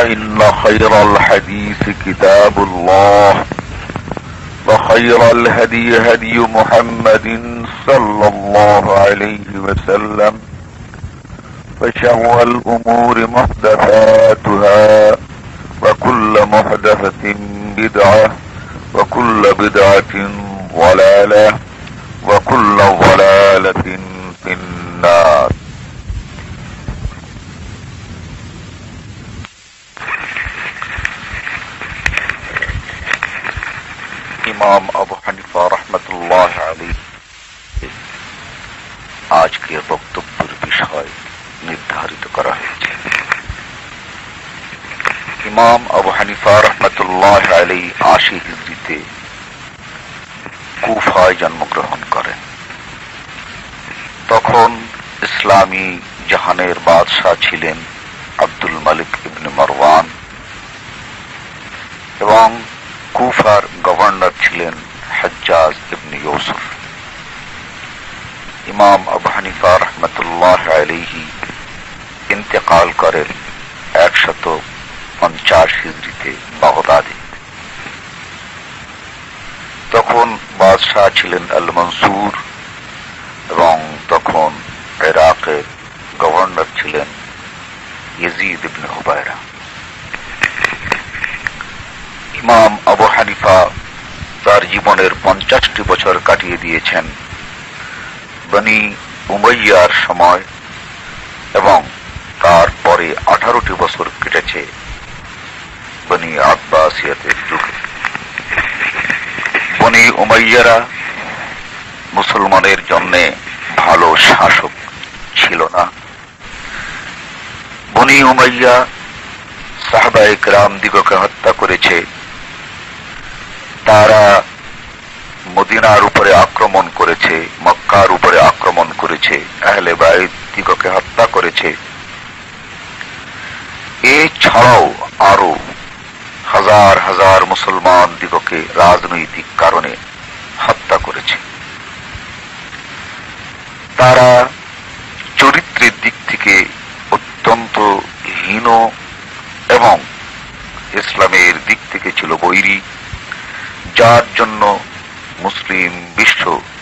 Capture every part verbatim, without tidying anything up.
فإن خير الحديث كتاب الله وخير الهدي هدي محمد صلى الله عليه وسلم وشر الأمور محدثاتها وكل محدثة بدعة وكل بدعة ضلالة وكل ضلالة في النار. ইমাম আবু হানিফা রহমতুল্লাহ আলাইহি আজকের বক্তব্যের বিষয় নির্ধারিত করা হয়েছে। ইমাম আবু হানিফা রহমতুল্লাহ আলাইহি আশি হিজরিতে কুফায় জন্মগ্রহণ করেন। তখন ইসলামী জাহানের বাদশাহ ছিলেন আব্দুল মালিক ইবনে মারওয়ান এবং কুফার গভর্নর ছিলেন হাজ্জাজ ইবনে ইউসুফ। ইমাম আবু হানিফা রহমতুল্লাহ আলাইহি ইন্তেকাল করেন একশত পঞ্চাশ হিজরিতে বাগদাদে। তখন বাদশাহ ছিলেন আল মনসুর এবং তখন ইরাকের গভর্নর ছিলেন ইয়াজিদ ইবনে হুবায়রা। ইমাম আবু হানিফা তার জীবনের পঞ্চাশটি বছর কাটিয়ে দিয়েছেন বনি উমাইয়ার সময় এবং তারপরে আঠারোটি বছর কেটেছে বনি আব্বাসিয়াতের যুগে। বনি উমাইয়ারা মুসলমানের জন্য ভালো শাসক ছিল না। বনি উমাইয়া সাহাবায়ে কেরাম দিগকে হত্যা করেছে, তারা মদিনার উপরে আক্রমণ করেছে, মক্কার উপরে আক্রমণ করেছে, আহলে বাইত দিগকে হত্যা করেছে। এছাড়াও আরো হাজার হাজার মুসলমান দিগকে রাজনৈতিক কারণে হত্যা করেছে। তারা চরিত্রের দিক থেকে অত্যন্ত হীন এবং ইসলামের দিক থেকে ছিল বৈরী, যার জন্য মুসলিম বিশ্ব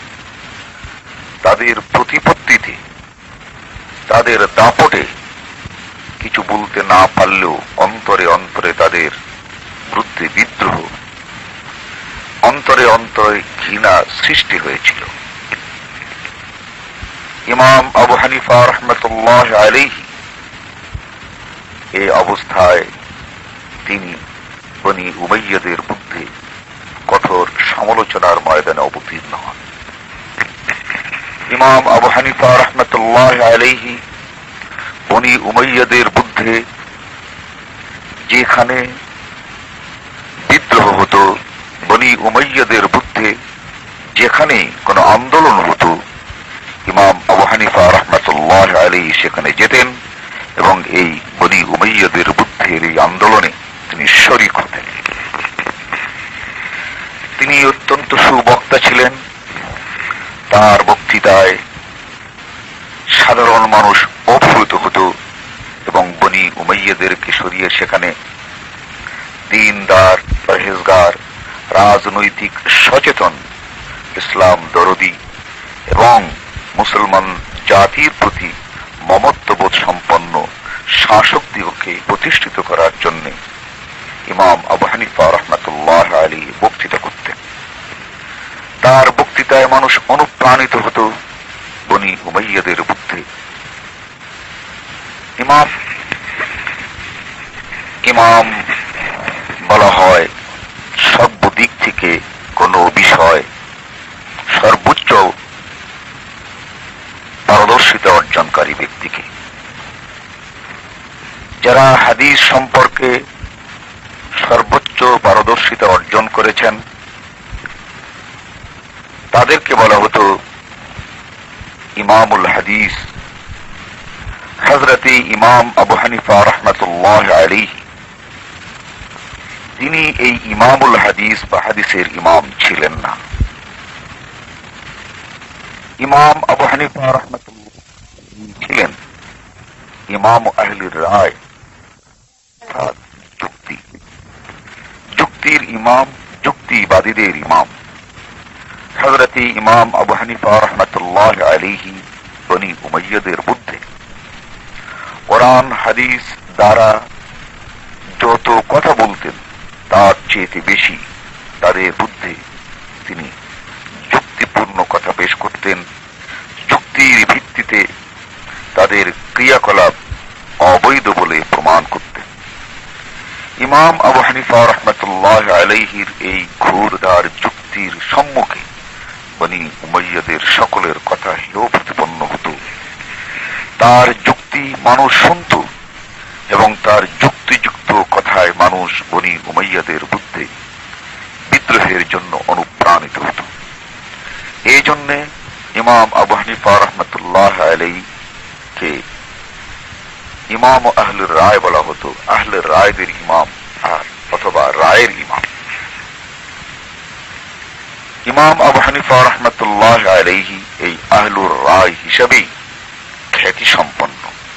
তাদের প্রতিপত্তিতে, তাদের দাপটে কিছু বলতে না পারলেও অন্তরে অন্তরে তাদের বিরুদ্ধে বিদ্রোহ, অন্তরে অন্তরে ঘৃণা সৃষ্টি হয়েছিল। ইমাম আবু হানিফা রহমতুল্লাহ আলাইহি এই অবস্থায় তিনি বনি উমাইয়াদের বিরুদ্ধে কঠোর সমালোচনার ময়দানে অবতীর্ণ হন। ইমাম আবু হানিফা রহমতুল্লাহ আলাইহি বনি উমাইয়াদের বিরুদ্ধে যেখানে বিদ্রোহ হতো, বনি উমাইয়াদের বিরুদ্ধে যেখানে কোন আন্দোলন হতো, ইমাম আবু হানিফা রহমতুল্লাহ আলাইহি সেখানে যেতেন এবং এই বনি উমাইয়াদের বিরুদ্ধে এই আন্দোলনে তিনি শরীক হতেন। তিনি অত্যন্ত সুবক্তা ছিলেন। তার বক্তৃতায় সাধারণ মানুষ অভিভূত হতো এবং বনি উমাইয়াদেরকে সরিয়ে সেখানে দ্বীনদার, পরহেজগার, রাজনৈতিক সচেতন, ইসলাম দরদি এবং মুসলমান জাতির প্রতি মমত্ববোধ সম্পন্ন শাসক দিগকে প্রতিষ্ঠিত করার জন্য ইমাম আবু হানিফা রহমতুল্লাহ আলাইহি বক্তৃতা করতেন। তার বক্তৃতায় মানুষ অনুপ্রাণিত হতো বনি উমাইয়াদের বিরুদ্ধে। ইমাম ইমাম বলা হয় সর্বদিক থেকে কোন বিষয় সর্বোচ্চ পারদর্শিতা অর্জনকারী ব্যক্তিকে। যারা হাদিস সম্পর্কে সর্বোচ্চ পারদর্শিতা অর্জন করেছেন তাদেরকে বলা হতো ইমামুল হাদিস। হযরতে ইমাম আবু হানিফা রাহমাতুল্লাহ আলাইহি তিনি এই ইমামুল হাদিস বা হাদিসের ইমাম ছিলেন না। ইমাম আবু হানিফা রাহমাতুল্লাহ ছিলেন ইমাম আহলির রায়, যুক্তির ইমাম, যুক্তিবাদীদের ইমাম হযরত ইমাম আবু হানিফা রাহমাতুল্লাহ আলাইহি বনি উমাইয়াদের বুদ্ধে কোরআন হাদিস দ্বারা যত কথা বলতেন তার চেয়ে বেশি তাদের বুদ্ধে তিনি যুক্তিপূর্ণ কথা পেশ করতেন। যুক্তির ভিত্তিতে তাদের ক্রিয়াকলাপ অবৈধ বলে প্রমাণ করতেন। ইমাম আবু হানিফা রাহমাতুল্লাহ আলাইহির এই ঘোরদার যুক্তির সম্মুখে বনি উমাইয়াদের সকলের কথা হেয় প্রতিপন্ন হতো। তার যুক্তি মানুষ শুনত এবং তার যুক্তিযুক্ত কথায় মানুষ বনি উমাইয়াদের বুদ্ধে বিদ্রোহের জন্য অনুপ্রাণিত হতো। এই জন্যে ইমাম আবু হানিফা রাহমাতুল্লাহ আলাইহিকে ইমাম আহলুর রায় বলা হতো, আহলুর রায়দের ইমাম আর অথবা রায়ের ইমাম। ইমাম আবু হানিফা রাহমাতুল্লাহ আলাইহি এই আহলুর রায় হিসেবেই খ্যাতি সম্পন্ন।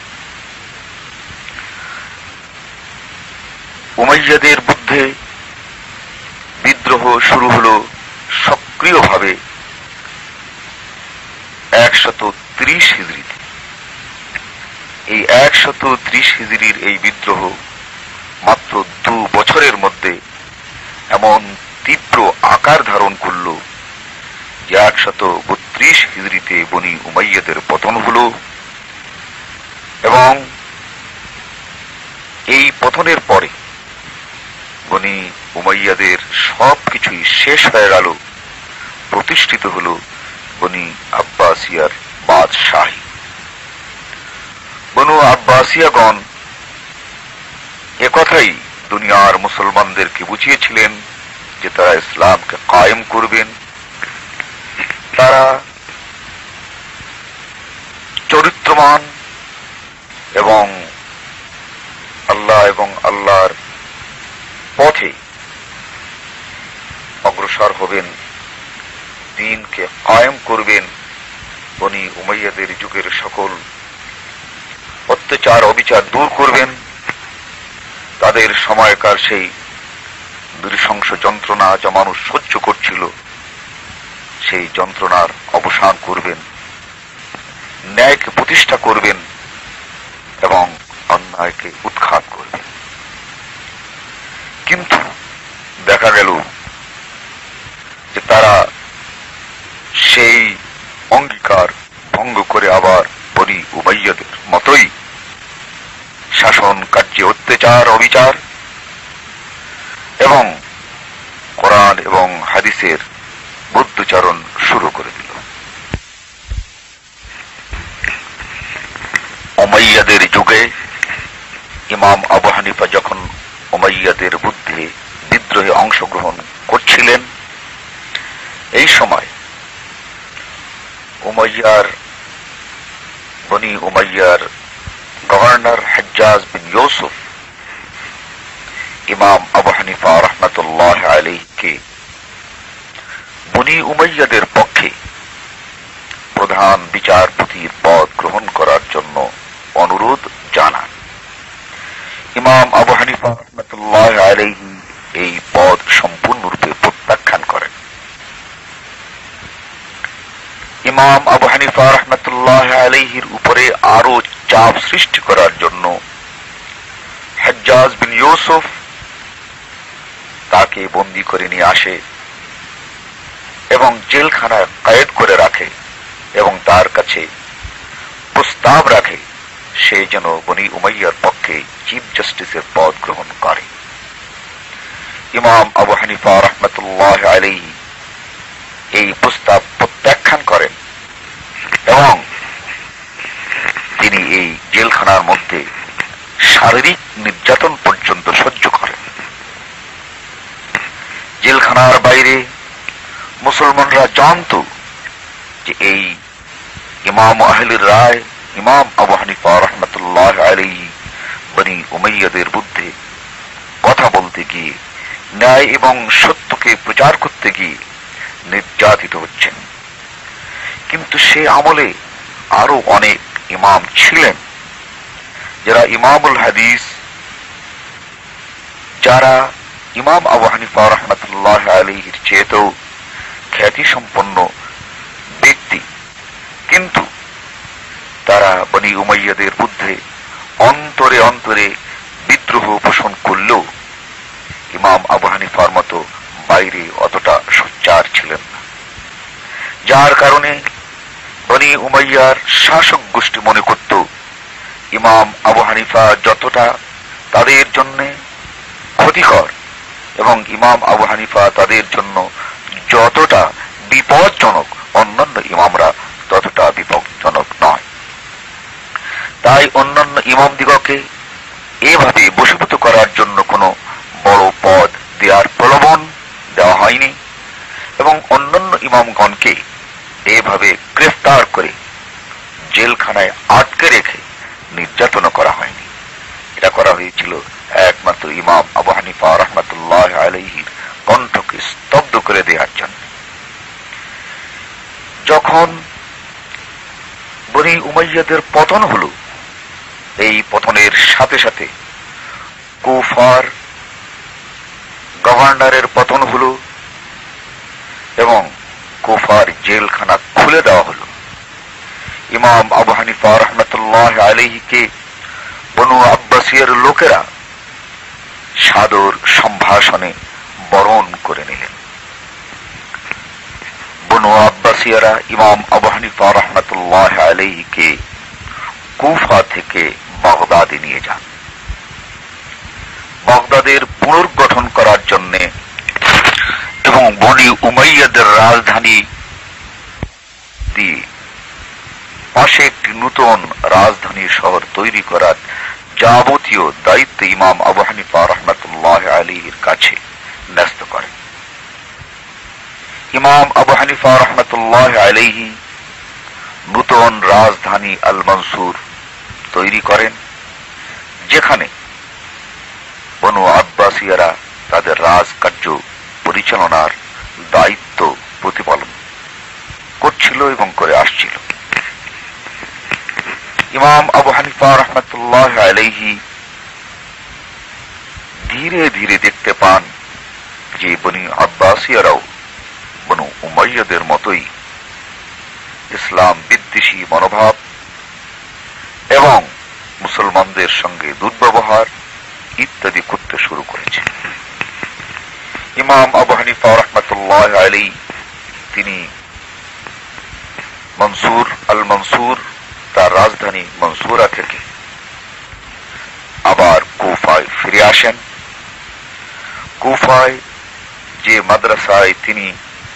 উমাইয়াদের বুদ্ধে বিদ্রোহ শুরু হল সক্রিয়ভাবে একশত ত্রিশ হিজরিতে। এই একশত ত্রিশ হিজরির এই বিদ্রোহ মাত্র দু বছরের মধ্যে এমন তীব্র আকার ধারণ করল যে একশত বত্রিশ হিজরিতে বনি উমাইয়াদের পতন হল এবং এই পতনের পরে বনি উমাইয়াদের সবকিছুই শেষ হয়ে গেল। প্রতিষ্ঠিত হল বনি আব্বাসিয়ার বাদশাহী। বনু আব্বাসিয়াগণ একথাই দুনিয়ার মুসলমানদেরকে বুঝিয়েছিলেন যে তারা ইসলামকে কায়েম করবেন। তারা চরিত্রবান এবং আল্লাহ এবং আল্লাহর পথে অগ্রসর হবেন, দ্বীনকে কায়েম করবেন। বনি উমাইয়াদের যুগের সকল অত্যাচার অবিচার দূর করবেন। তাদের সময়কার সেই নৃশংস যন্ত্রণা যা মানুষ সহ্য করছিল সেই যন্ত্রণার অবসান করবেন, ন্যায়কে প্রতিষ্ঠা করবেন এবং অন্যায়কে উৎখাত করবেন। কিন্তু দেখা গেল যে তারা সেই অঙ্গীকার ভঙ্গ করে আবার বনি উমাইয়াদের মতোই শাসন কার্যে অত্যাচার অবিচার এবং কোরআন এবং হাদিসের বুদ্ধচারণ শুরু করে দিল। উমাইয়াদের যুগে ইমাম আবু হানিফা যখন উমাইয়াদের বুদ্ধে বিদ্রোহে অংশগ্রহণ করছিলেন, এই সময় উমাইয়ার বনি উমাইয়ার গভর্নর হজ্জাজ বিন ইউসুফ ইমাম আবু হানিফা রাহমাতুল্লাহ আলাইহিকে বনি উমাইয়াদের পক্ষে প্রধান বিচারপতির পদ গ্রহণ করার জন্য অনুরোধ জানান। ইমাম আবু হানিফা রাহমাতুল্লাহ আলাইহি এই পদ সম্পূর্ণরূপে প্রত্যাখ্যান করেন। ইমাম আবু হানিফা রাহমাতুল্লাহ আলাইহির উপরে আরো চাপ সৃষ্টি করার জন্য হজ্জাজ বিন ইউসুফ তাকে বন্দী করে নিয়ে আসে এবং জেলখানায় কয়েদ করে রাখে এবং তার কাছে প্রস্তাব রাখে সে যেন বনি উমাইয়ার পক্ষে চিফ জাস্টিসের পদ গ্রহণ করে। ইমাম আবু হানিফা রাহমাতুল্লাহ আলাইহি এই প্রস্তাব প্রত্যাখ্যান করেন এবং তিনি এই জেলখানার মধ্যে শারীরিক নির্যাতন পর্যন্ত সহ্য করেন। জেলখানার বাইরে মুসলমানরা জানত যে এই ইমাম আহলুর রায় ইমাম আবু হানিফা রাহমাতুল্লাহ আলাইহি বনি উমাইয়াদের বুদ্ধে কথা বলতে গিয়ে ন্যায় এবং সত্যকে প্রচার করতে গিয়ে নির্যাতিত হচ্ছেন। কিন্তু সে আমলে আরো অনেক ইমাম ছিলেন যারা ইমামুল হাদিস, যারা ইমাম আবু হানিফা রাহমাতুল্লাহ আলাইহির চেয়েও খ্যাতি সম্পন্ন ব্যক্তি, কিন্তু তারা বনি উমাইয়াদের বিরুদ্ধে অন্তরে অন্তরে বিদ্রোহ পোষণ করলেও ইমাম আবু হানিফার মতো বাইরে অতটা সোচ্চার ছিলেন না, যার কারণে বনি উমাইয়ার শাসক গোষ্ঠী মনে করত ইমাম আবু হানিফা যতটা তাদের জন্য ক্ষতিকর এবং ইমাম আবু হানিফা তাদের জন্য যতটা বিপজ্জনক, অন্যান্য ইমামরা ততটা বিপজ্জনক নয়। তাই অন্যান্য ইমাম দিগকে এভাবে বশীভূত করার জন্য কোনো বড় পদ দেওয়ার প্রলোভন দেওয়া হয়নি এবং অন্যান্য ইমামগণকে এভাবে গ্রেফতার করে জেলখানায় আটকে রেখে নির্যাতন করা হয়নি। এটা করা হয়েছিল একমাত্র ইমাম আবু হানিফা রাহমাতুল্লাহ আলাইহির কণ্ঠকে স্তব্ধ করে দেওয়ার জন্য। যখন বনি উমাইয়াদের পতন হল, এই পতনের সাথে সাথে কুফার গভর্নরের পতন হল এবং কুফার জেলখানা খুলে দেওয়া হল। ইমাম আবু হানিফা রাহমাতুল্লাহ আলাইহিকে বনু আব্বাসিয়ার লোকেরা সাদর সম্ভাষণে বরণ করে নিলেন। বনু আব্বাসিয়ারা ইমাম আবু হানিফা রাহমাতুল্লাহ আলাইহিকে কুফা থেকে বাগদাদে নিয়ে যান। বাগদাদের পুনর্গঠন করার জন্য এবং বনি উমাইয়াদের রাজধানী দিয়ে পাশে একটি নতুন রাজধানী শহর তৈরি করার যাবতীয় দায়িত্ব ইমাম আবু হানিফা রাহমাতুল্লাহ আলাইহির কাছে ন্যস্ত করেন। ইমাম আবু হানিফা রাহমাতুল্লাহ আলাইহি নতুন রাজধানী আল মনসুর তৈরি করেন, যেখানে বনু আব্বাসিয়ারা তাদের রাজকার্য পরিচালনার দায়িত্ব প্রতিপালন করছিল এবং করে আসছিল। ইমাম আবু হানিফা রাহমাতুল্লাহ আলাইহি ধীরে ধীরে দেখতে পান যে বনি আব্বাসিয়ারাও বনু উমাইয়াদের মতোই ইসলাম বিদ্বেষী মনোভাব এবং মুসলমানদের সঙ্গে দুর্ব্যবহার ইত্যাদি করতে শুরু করেছে। ইমাম আবু হানিফা রাহমাতুল্লাহ আলাইহি তিনি মনসুর আল মনসুর তার রাজধানী মনসুরা থেকে আবার কুফায় ফিরে আসেন। কুফায় যে মাদ্রাসায় তিনি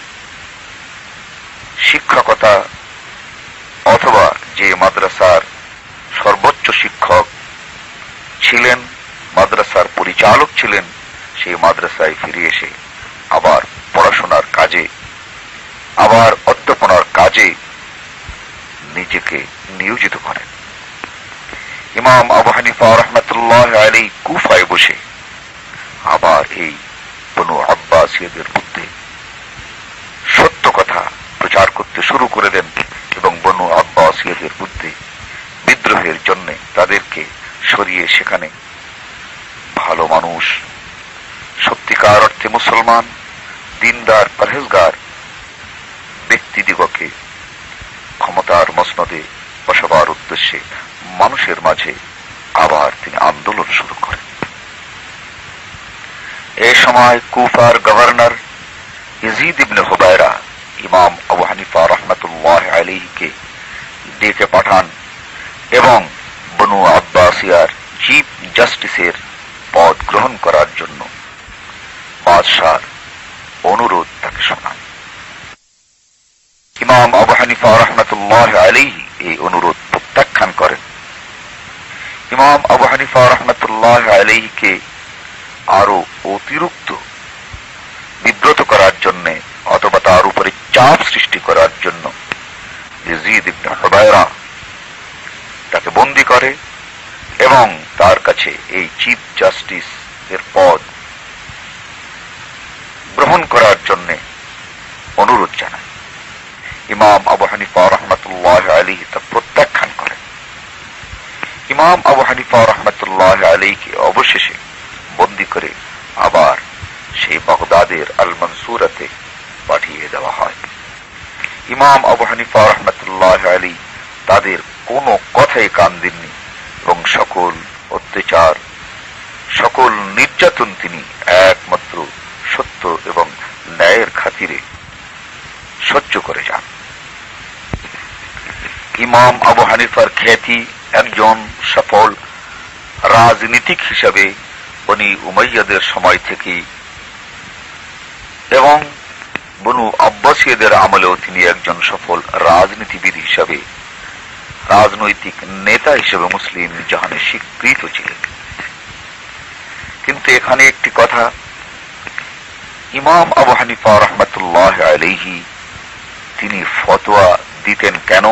শিক্ষকতা অথবা যে মাদ্রাসার সর্বোচ্চ শিক্ষক ছিলেন, মাদ্রাসার পরিচালক ছিলেন, সেই মাদ্রাসায় ফিরে এসে আবার পড়াশোনার কাজে, আবার অধ্যাপনার কাজে নিজেকে নিয়োজিত করেন। ইমাম আবু হানিফা রাহমাতুল্লাহ আলাইহি কুফায় বসে আবার এই বনু আব্বাসিয়াদের মধ্যে সত্য কথা প্রচার করতে শুরু করে দেন এবং বনু আব্বাসিয়াদের মধ্যে বিদ্রোহের জন্য তাদেরকে সরিয়ে সেখানে ভালো মানুষ, সত্যিকার অর্থে মুসলমান, দিনদার, পরহেজগার ব্যক্তিদিগকে ক্ষমতার মসনদে বসাবার উদ্দেশ্যে মানুষের মাঝে আবার তিনি আন্দোলন শুরু করেন। এই সময় কুফার গভর্নর ইয়াজিদ ইবনে হুবায়রা ইমাম আবু হানিফা রাহমাতুল্লাহ আলাইহিকে ডেকে পাঠান এবং বনু আব্বাসিয়ার চিফ জাস্টিসের পদ গ্রহণ করার জন্য বাদশার অনুরোধ তাকে শোনান। ইমাম আবু হানিফা রাহমাতুল্লাহ আলাইহি এই অনুরোধ প্রত্যাখ্যান করেন। ইমাম আবু হানিফা রাহমাতুল্লাহ আলাইহিকে আরো অতিরিক্ত বিব্রত করার জন্য অথবা তার উপরে চাপ সৃষ্টি করার জন্য ইয়াজিদ ইবনে হুবায়রা তাকে বন্দী করে এবং তার কাছে এই চিফ জাস্টিস এর পদ গ্রহণ করার জন্য অনুরোধ জানায়। ইমাম আবু হানিফা রাহমাতুল্লাহ আলাইহি তা প্রত্যাখ্যান করেন। ইমাম আবু হানিফা রাহমাতুল্লাহ আলাইহিকে অবশেষে বন্দী করে আবার সেই বাগদাদের আল মনসুরাতে পাঠিয়ে দেওয়া হয়। ইমাম আবু হানিফা রহমতুল্লাহ আলী তাদের কোনো কথাই কান দেননি এবং সকল অত্যাচার, সকল নির্যাতন তিনি একমাত্র সত্য এবং ন্যায়ের খাতিরে সহ্য করে যান। ইমাম আবু হানিফার খ্যাতি একজন সফল রাজনীতিক হিসাবে বনি উমাইয়াদের সময় থেকে এবং বনু আব্বাসীয়দের আমলেও তিনি একজন সফল রাজনীতিবিদ হিসাবে, রাজনৈতিক নেতা হিসেবে মুসলিম জাহানে স্বীকৃত ছিলেন। কিন্তু এখানে একটি কথা, ইমাম আবু হানিফা রহমতুল্লাহ আলাইহি তিনি ফতোয়া দিতেন কেন?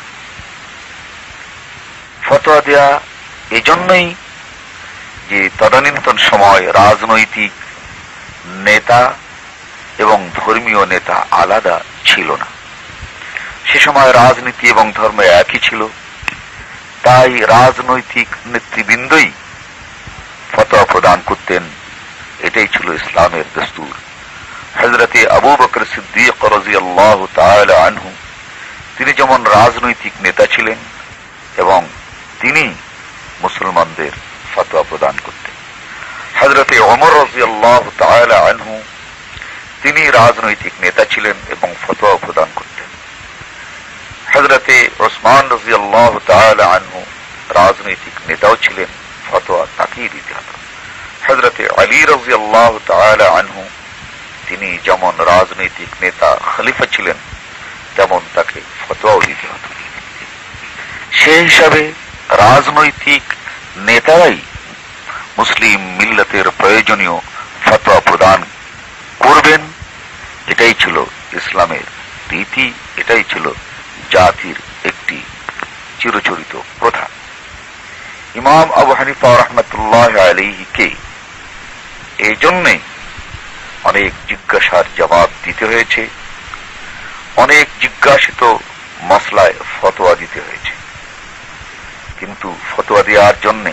ফতোয়া দেয়া এজন্যই যে তদানীন্তন সময় রাজনৈতিক নেতা এবং ধর্মীয় নেতা আলাদা ছিল না। সে সময় রাজনীতি এবং ধর্ম একই ছিল, তাই রাজনৈতিক নেতৃবৃন্দই ফতোয়া প্রদান করতেন। এটাই ছিল ইসলামের দস্তুর। হযরতে আবু বকর সিদ্দিক রাদিয়াল্লাহু তাআলা আনহু তিনি যেমন রাজনৈতিক নেতা ছিলেন এবং তিনি মুসলমানদের ফতোয়া প্রদান করতেন। হযরতে ওমর রাদিয়াল্লাহু তাআলা আনহু তিনি রাজনৈতিক নেতা ছিলেন এবং ফতোয়া প্রদান করতেন। হযরতে ওসমান রাদিয়াল্লাহু তাআলা আনহু রাজনৈতিক নেতাও ছিলেন, ফতোয়া তাকেই দিতে হতো। হযরতে আলী রাদিয়াল্লাহু তাআলা আনহু তিনি যেমন রাজনৈতিক নেতা খলিফা ছিলেন তেমন তাকে ফতোয়াও দিতে হতো। সেই হিসাবে রাজনৈতিক নেতারাই মুসলিম মিল্লাতের প্রয়োজনীয় ফতোয়া প্রদান করবেন। এটাই ছিল ইসলামের রীতি, এটাই ছিল জাতির একটি চিরচরিত প্রথা। ইমাম আবু হানিফা রহমতুল্লাহ আলাইহিকে এই জন্যে অনেক জিজ্ঞাসার জবাব দিতে হয়েছে, অনেক জিজ্ঞাসিত মাসলায় ফতোয়া দিতে হয়েছে। কিন্তু ফতোয়া দেওয়ার জন্যে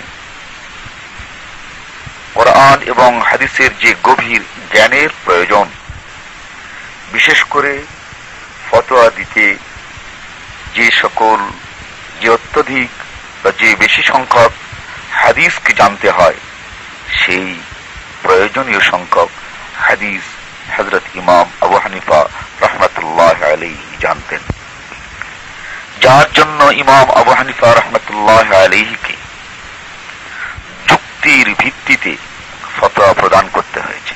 কোরআন এবং হাদিসের যে গভীর জ্ঞানের প্রয়োজন, বিশেষ করে ফতোয়া দিতে যে সকল যে অত্যধিক বা যে বেশি সংখ্যক হাদিসকে জানতে হয়, সেই প্রয়োজনীয় সংখ্যক হাদিস হযরত ইমাম আবু হানিফা রহমতুল্লাহ আলাইহি জানতেন, যার জন্য ইমাম আবু হানিফা রহমতুল্লাহ আলাইহিকে যুক্তির ভিত্তিতে ফতোয়া প্রদান করতে হয়েছে।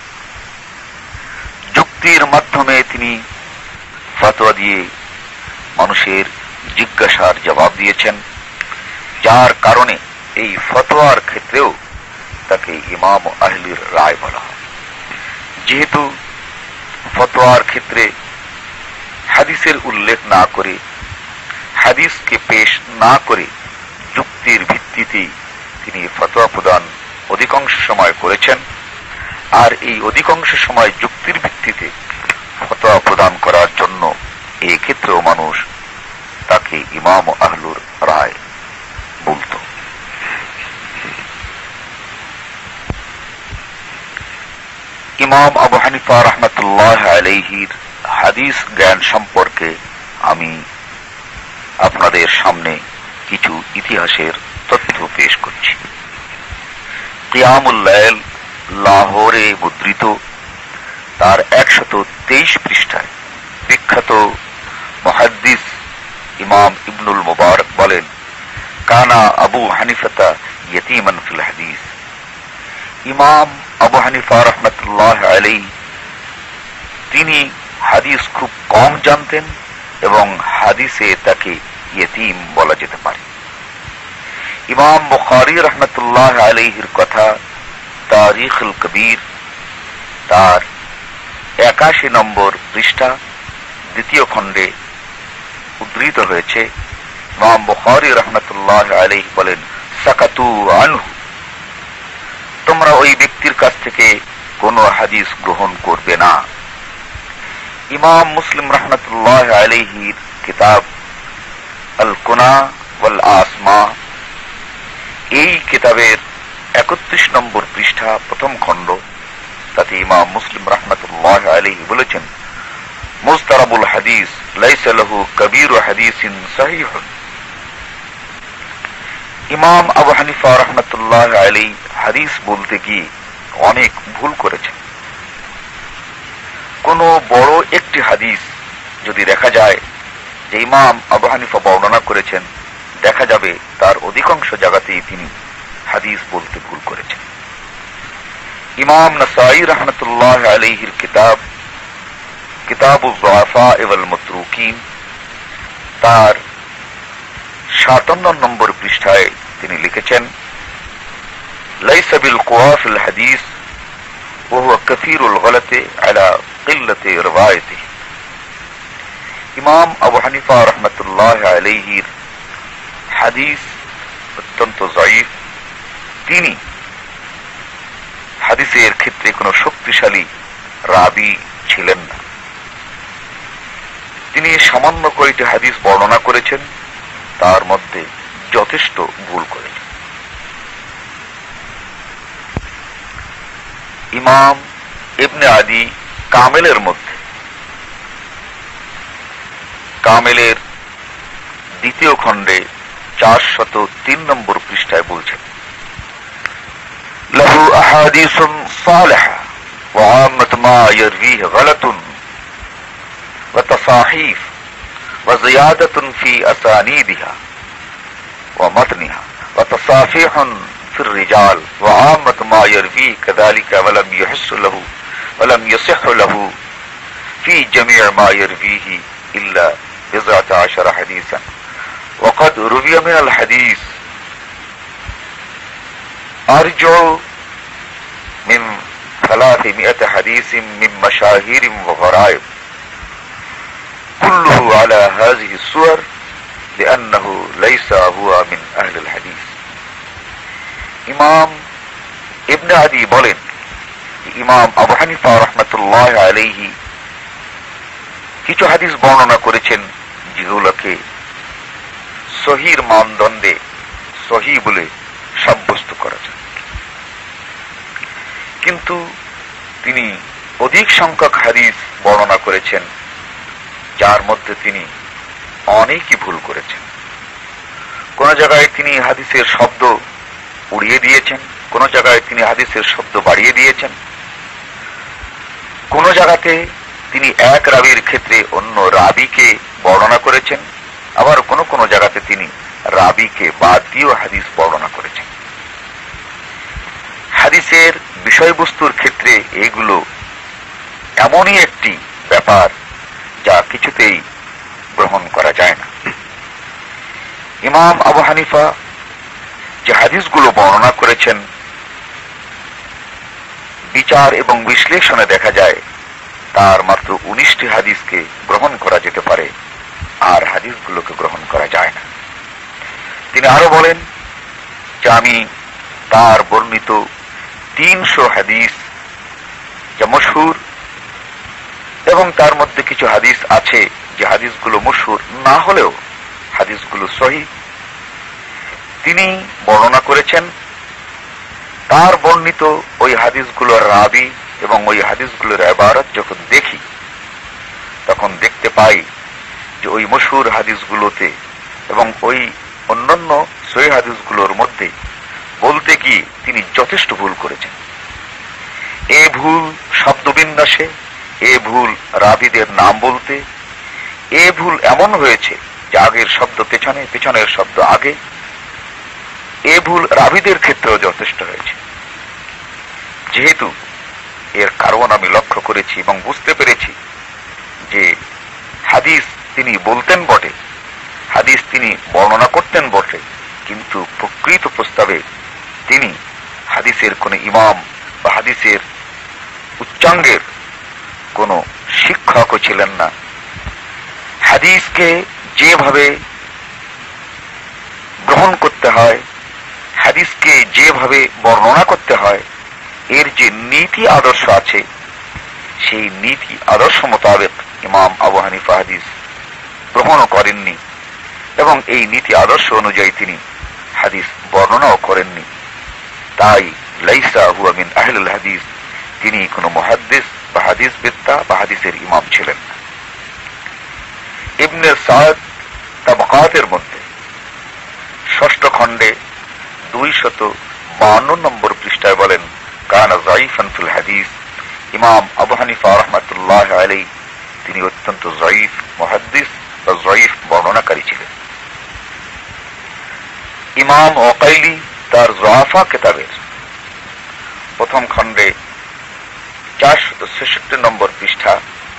যুক্তির মাধ্যমে তিনি ফতোয়া দিয়ে মানুষের জিজ্ঞাসার জবাব দিয়েছেন, যার কারণে এই ফতোয়ার ক্ষেত্রেও তাকে ইমাম আহলির রায় বলা হয়। যেহেতু ফতোয়ার ক্ষেত্রে হাদিসের উল্লেখ না করে, হাদিসকে পেশ না করে যুক্তির ভিত্তিতে তিনি ফতোয়া প্রদান অধিকাংশ সময় করেছেন, আর এই অধিকাংশ সময় যুক্তির ভিত্তিতে ফতোয়া প্রদান করার জন্য এই ক্ষেত্রেও মানুষ তাকে ইমাম আহলুর রায় বলত। ইমাম আবু হানিফা রহমতুল্লাহ আলাইহির হাদিস জ্ঞান সম্পর্কে আমি আপনাদের সামনে কিছু ইতিহাসের তথ্য পেশ করছি। কিয়ামুল লাইল লাহোরে মুদ্রিত তার একশত তেইশ পৃষ্ঠায় বিখ্যাত মুহাদ্দিস ইমাম ইবনুল মুবারক বলেন, কানা আবু হানিফাতা ইয়াতীমান ফিল হাদিস। ইমাম আবু হানিফা রহমতুল্লাহ আলাইহি তিনি হাদিস খুব কম জানতেন এবং হাদিসে তাকে ইয়তীম বলা যেতে পারে। ইমাম বুখারী রহমতুল্লাহ আলাইহির কথা তারিখুল কবির তার একাশি নম্বর পৃষ্ঠা দ্বিতীয় খণ্ডে উদ্ধৃত হয়েছে। ইমাম বুখারী রহমতুল্লাহ আলাইহি বলেন, সাকাতু আনহু, তোমরা ওই ব্যক্তির কাছ থেকে কোনো হাদিস গ্রহণ করবে না। ইমাম মুসলিম রহমতুল্লাহ আলাইহির কিতাব আল কুনা ওয়াল আসমা, এই কিতাবের একত্রিশ নম্বর পৃষ্ঠা প্রথম খণ্ড তাতে ইমাম মুসলিম রাহমাতুল্লাহ আলাইহি বলেছেন, মুস্তারাবুল হাদিস লাইসা লাহু কবীরু হাদিসিন সহিহুন। ইমাম আবু হানিফা রাহমাতুল্লাহ আলাইহি হাদিস বলতে গিয়ে অনেক ভুল করেছেন। কোন বড় একটি হাদিস যদি দেখা যায় যে ইমাম আবু হানিফা বর্ণনা করেছেন, দেখা যাবে তার অধিকাংশ জায়গাতেই তিনি হাদিস বলতে ভুল করেছেন। ইমাম নাসাঈ রাহমাতুল্লাহ আলাইহির কিতাব কিতাবুজ যুআফা ওয়াল মাতরুকিন তার সাতান্ন নম্বর পৃষ্ঠায় তিনি লিখেছেন, লাইসা বিল কুওয়া ফিল হাদিস ওয়া হুয়া কাসীরুল গলাতি আলা কিল্লাতি রিওয়ায়াতিহি। ইমাম আবু হানিফা রাহমাতুল্লাহ আলাইহির হাদিস অত্যন্ত যঈফ। তিনি হাদিসের ক্ষেত্রে কোনো শক্তিশালী রাবী ছিলেন না। তিনি সামান্য কয়েকটি হাদিস বর্ণনা করেছেন, তার মধ্যে যথেষ্ট ভুল করেছেন। ইমাম ইবনে আদি কামেলের মধ্যে কামেলের দ্বিতীয় খণ্ডে চারশত তিন নম্বর পৃষ্ঠায় বলছেন, লাহু আহাদিসুন সালিহা ওয়া আম্মাত মা ইয়ারবিহি গালাতুন ওয়া তাসাহিফ ওয়া জিয়াদাতুন ফি আসানিদিহা ওয়া মাতনিহা ওয়া তাসাফিহুন في الرجال وعامة ما يرويه كذلك ولم يحس له ولم يصح له في جميع ما يرويه إلا بضعة عشر حديثا وقد روي من الحديث أرجع من ثلاثمائة حديث من مشاهير وغرائب كله على هذه الصور لأنه ليس هو من أهل الحديث। ইমাম ইবনে আদি বলেন, ইমাম আবু হানিফা রাহমাতুল্লাহ আলাইহি কিছু হাদিস বর্ণনা করেছেন যেগুলোকে সহির মানদণ্ডে সহি বলে সাব্যস্ত করা যায়, কিন্তু তিনি অধিক সংখ্যক হাদিস বর্ণনা করেছেন যার মধ্যে তিনি অনেকই ভুল করেছেন। কোন জায়গায় তিনি হাদিসের শব্দ উড়িয়ে দিয়েছেন, কোন জায়গায় তিনি হাদিসের শব্দ বাড়িয়ে দিয়েছেন, কোন জায়গাতে তিনি এক রাবীর ক্ষেত্রে অন্য রাবীকে বর্ণনা করেছেন, আবার কোন কোন জায়গাতে তিনি রাবীকে বাদ দিয়েও হাদিস বর্ণনা করেছেন। হাদিসের বিষয়বস্তুর ক্ষেত্রে এগুলো এমনই একটি ব্যাপার যা কিছুতেই গ্রহণ করা যায় না। ইমাম আবু হানিফা যে হাদিসগুলো বর্ণনা করেছেন, বিচার এবং বিশ্লেষণে দেখা যায় তার মাত্র উনিশটি হাদিসকে গ্রহণ করা যেতে পারে, আর হাদিসগুলোকে গ্রহণ করা যায় না। তিনি আরো বলেন যে আমি তার বর্ণিত তিনশো হাদিস যা মশহুর, এবং তার মধ্যে কিছু হাদিস আছে যে হাদিসগুলো মশহুর না হলেও হাদিসগুলো সহিহ, তিনি বর্ণনা করেছেন। তার বর্ণিত ওই হাদিসগুলোর রাবী এবং ওই হাদিসগুলোর ইবারত যখন দেখি, তখন দেখতে পাই যে ওই মশহুর হাদিসগুলোতে এবং ওই অন্যান্য সহিহ হাদিসগুলোর মধ্যে বলতে গিয়ে তিনি যথেষ্ট ভুল করেছেন। এ ভুল শব্দবিন্যাসে, এ ভুল রাবীদের নাম বলতে, এ ভুল এমন হয়েছে যে আগের শব্দ পেছনে, পেছনের শব্দ আগে, এ ভুল রাবীদের ক্ষেত্রেও যথেষ্ট হয়েছে। যেহেতু এর কারণ আমি লক্ষ্য করেছি এবং বুঝতে পেরেছি যে হাদিস তিনি বলতেন বটে, হাদিস তিনি বর্ণনা করতেন বটে, কিন্তু প্রকৃত প্রস্তাবে তিনি হাদিসের কোন ইমাম বা হাদিসের উচ্চাঙ্গের কোন শিক্ষকও ছিলেন না। হাদিসকে যেভাবে গ্রহণ করতে হয়, হাদিসকে যেভাবে বর্ণনা করতে হয়, এর যে নীতি আদর্শ আছে, সেই নীতি আদর্শ মোতাবেক ইমাম আবু হানিফা হাদিস গ্রহণ করেননি, এবং এই নীতি আদর্শ অনুযায়ী তিনি হাদিস বর্ণনাও করেননি। তাই লাইসা হুয়া মিন আহলিল হাদিস, তিনি কোনো মুহাদ্দিস বা হাদিস বিদ্যা বা হাদিসের ইমাম ছিলেন না। ইবনে সাদ তাবাকাতের মধ্যে ষষ্ঠ খণ্ডে দুইশত বান্ন নম্বর পৃষ্ঠায় বলেন, কানা যায়ীফান ফিল হাদিস, ইমাম আবু হানিফা রাহমাতুল্লাহ আলাইহি তিনি অত্যন্ত যায়ীফ মুহাদ্দিস বা যায়ীফ বর্ণনাকারী ছিলেন। ইমাম ওকাইলি তার যুআফা কিতাবের প্রথম খণ্ডে চারশত ছেষট্টি নম্বর পৃষ্ঠা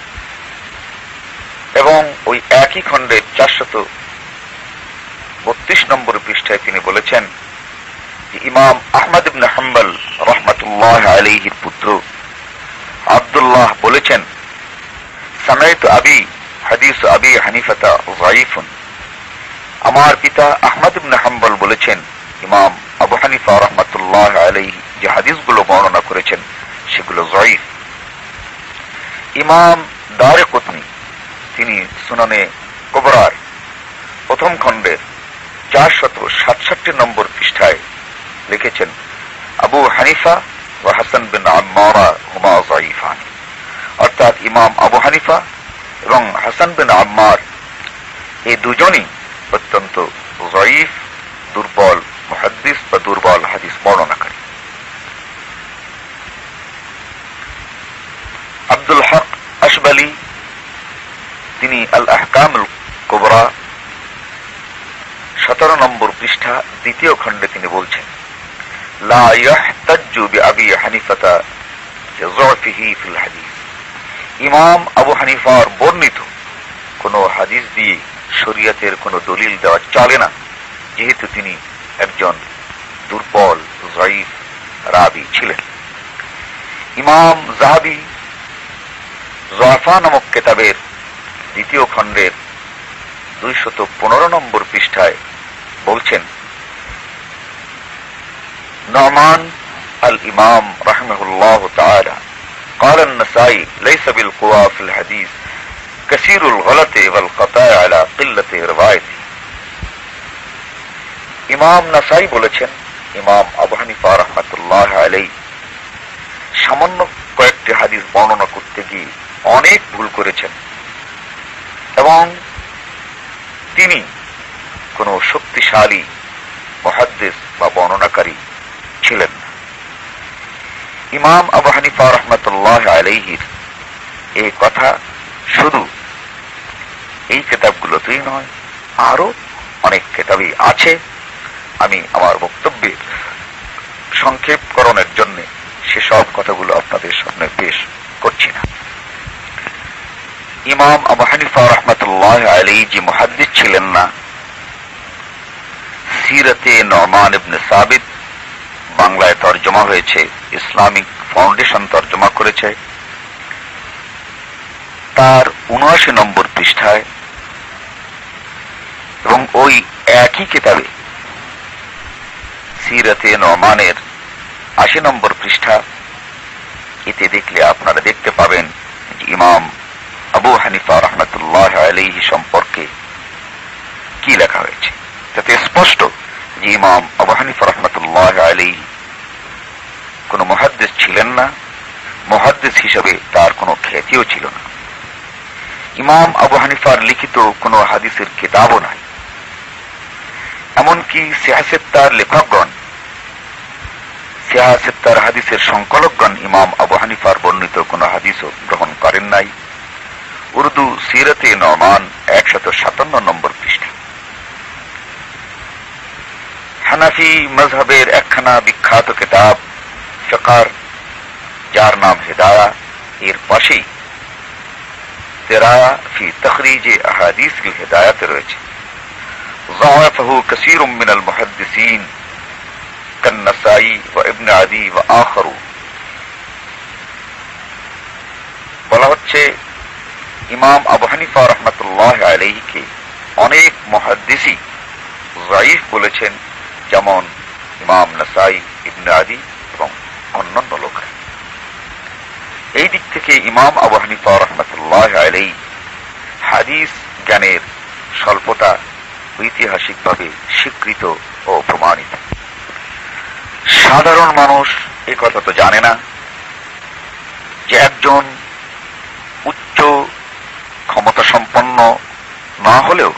এবং ওই একই খণ্ডে চারশত বত্রিশ নম্বর পৃষ্ঠায় তিনি বলেছেন যে ইমাম আহমদ ইবনে হাম্বল রাহমাতুল্লাহ আলাইহির পুত্র আব্দুল্লাহ বলেছেন, সামাইতু আবি হাদিস আবি হানিফাতা যায়ীফুন, আমার পিতা আহমদ ইবনে হাম্বল বলেছেন ইমাম আবু হানিফা রাহমাতুল্লাহ আলাইহি যে হাদিসগুলো বর্ণনা করেছেন সেগুলো যায়ীফ। ইমাম দারকুতনি তিনি সুনানে কুবরার প্রথম খণ্ডের চারশত সাতষট্টি নম্বর পৃষ্ঠায় লিখেছেন, আবু হানিফা ও হাসান বিন আম্মারা হুমা যায়ীফান, অর্থাৎ ইমাম আবু হানিফা এবং হাসান বিন আম্মার এই দুজনই অত্যন্ত যায়ীফ, দুর্বল মুহাদ্দিস বা দুর্বল হাদিস বর্ণনাকারী। আব্দুল হক আশবালি তিনি আল আহকামুল কুবরা সতেরো নম্বর পৃষ্ঠা দ্বিতীয় খণ্ডে তিনি বলছেন, লা ইয়াহতাজ্জু বিআবি হানিফাতা লিযুফিহি ফিল হাদিস, ইমাম আবু হানিফার বর্ণিত কোন হাদিস দিয়ে শরীয়তের কোন দলিল দেওয়া চলে না, যেহেতু তিনি একজন দুর্বল যায়ীফ রাবী ছিলেন। ইমাম যাহাবী যুআফা নামক কিতাবের দ্বিতীয় খণ্ডের দুইশত পনেরো নম্বর পৃষ্ঠায় বলছেন, নুমান আল ইমাম রাহিমাহুল্লাহ তাআলা قال النسائي ليس بالقوى في الحديث كثير الغلط والخطا على قلة روايته, ইমাম নাসাই বলেছেন ইমাম আবু হানিফা রাহমাতুল্লাহ আলাইহি সামান্য কয়েকটি হাদিস বর্ণনা করতে গিয়ে অনেক ভুল করেছেন এবং তিনি কোন শক্তিশালী মুহাদ্দিস বা বর্ণনাকারী ছিলেন না। ইমাম আবু হানিফা রাহমাতুল্লাহ আলাইহির এই কথা শুধু এই কিতাবগুলোতেই নয়, আরো অনেক কিতাবই আছে। আমি আমার বক্তব্যের সংক্ষেপকরণের জন্য সেসব কথাগুলো আপনাদের সামনে পেশ করছি না। ইমাম আবু হানিফা রাহমাতুল্লাহ আলাইহি যে মুহাদ্দিস ছিলেন না, সিরাতে নুমান ইবনে সাবিত বাংলায় তরজমা হয়েছে, ইসলামিক ফাউন্ডেশন তরজমা করেছে, তার উনআশি নম্বর পৃষ্ঠায় এবং ওই একই কিতাবে সিরাতে নুমানের আশি নম্বর পৃষ্ঠা, এতে দেখলে আপনারা দেখতে পাবেন যে ইমাম আবু হানিফা রাহমাতুল্লাহ আলাইহি সম্পর্কে কি লেখা হয়েছে। তাতে স্পষ্ট যে ইমাম আবু হানিফা রাহমাতুল্লাহ আলাইহি কোন মুহাদ্দিস ছিলেন না, মুহাদ্দিস হিসেবে তার কোনো খ্যাতিও ছিল না। ইমাম আবু হানিফার লিখিত কোন হাদিসের কিতাবও নাই, এমনকি সিয়াসেত্তার লেখকগণ, সিয়াসেত্তার হাদিসের সংকলকগণ ইমাম আবু হানিফার বর্ণিত কোন হাদিসও গ্রহণ করেন নাই। উর্দু সিরাতে নুমান একশত সাতান্ন নম্বর পৃষ্ঠা। হানাফি মযহবের একখানা বিখ্যাত কিতাব ফিকর যার নাম হিদায়া, এর পাশেই তেরায়া ফি তখরিজ আহাদিস আল হিদায়াত রয়েছে। ضعفه كثير من المحدثين كالنسائي وابن عدي وآخرون, বলা হচ্ছে ইমাম আবু হানিফা রাহমাতুল্লাহ আলাইহিকে অনেক মুহাদ্দিসই যায়ীফ বলেছেন, যেমন ইমাম নাসাই, ইবনে আদি এবং অন্যান্য লোকেরা। এই দিক থেকে ইমাম আবু হানিফা রাহমাতুল্লাহ আলাইহি হাদিস জ্ঞানের স্বল্পতা ঐতিহাসিকভাবে স্বীকৃত ও প্রমাণিত। সাধারণ মানুষ এই কথা তো জানে না একজন উচ্চ ক্ষমতা সম্পন্ন না হলেও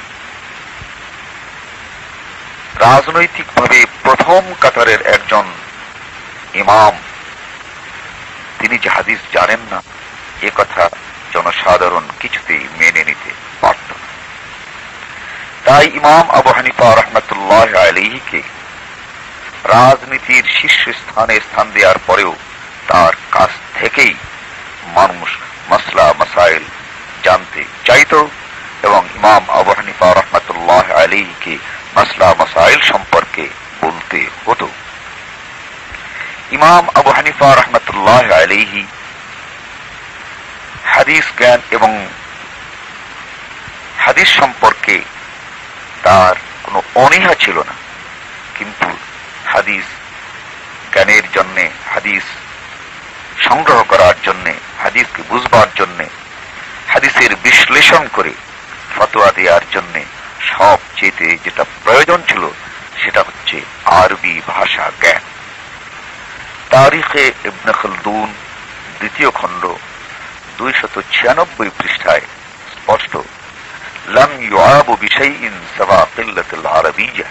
রাজনৈতিকভাবে প্রথম কাতারের একজন ইমাম, তিনি যে হাদিস জানেন না এ কথা জনসাধারণ কিছুতেই মেনে নিতে পারত না। তাই ইমাম আবু হানিফা রাহমাতুল্লাহ আলাইহিকে রাজনীতির শীর্ষস্থানে স্থান দেওয়ার পরেও তার কাছ থেকেই মানুষ মাসলা মাসাইল জানতে চাইত এবং ইমাম আবু হানিফা রাহমাতুল্লাহ আলাইহিকে মাসলা মাসাইল সম্পর্কে বলতে হতো। ইমাম আবু হানিফা রাহমাতুল্লাহ আলাইহি হাদিস জ্ঞান এবং হাদিস সম্পর্কে তার কোনো অনীহা ছিল না, কিন্তু হাদিস জ্ঞানের জন্যে, হাদিস সংগ্রহ করার জন্যে, হাদিসকে বুঝবার জন্যে, হাদিসের বিশ্লেষণ করে ফতোয়া দেওয়ার জন্যে সবচেয়ে যেটা প্রয়োজন ছিল সেটা হচ্ছে আরবি ভাষা জ্ঞান। তারিখে ইবনে খালদুন দ্বিতীয় খণ্ড দুইশত ছিয়ানব্বই পৃষ্ঠায় স্পষ্ট, লাম ইউআবু বিশাইইন সাওয়া কিল্লাতুল আরাবিয়্যা।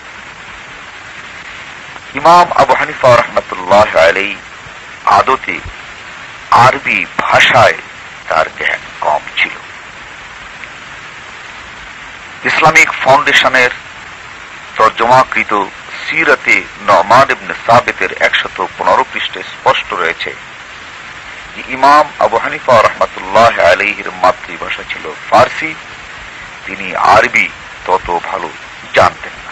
ইমাম আবু হানিফা রাহমাতুল্লাহ আলাইহি আদতে আরবি ভাষায় তার জ্ঞান কম ছিল। ইসলামিক ফাউন্ডেশনের তর্জমাকৃত সিরাতে নুমান ইবনে সাবিতের একশত পনেরো পৃষ্ঠে স্পষ্ট রয়েছে যে ইমাম আবু হানিফা রাহমাতুল্লাহ আলাইহির মাতৃভাষা ছিল ফার্সি, তিনি আরবি তত ভালো জানতেন না।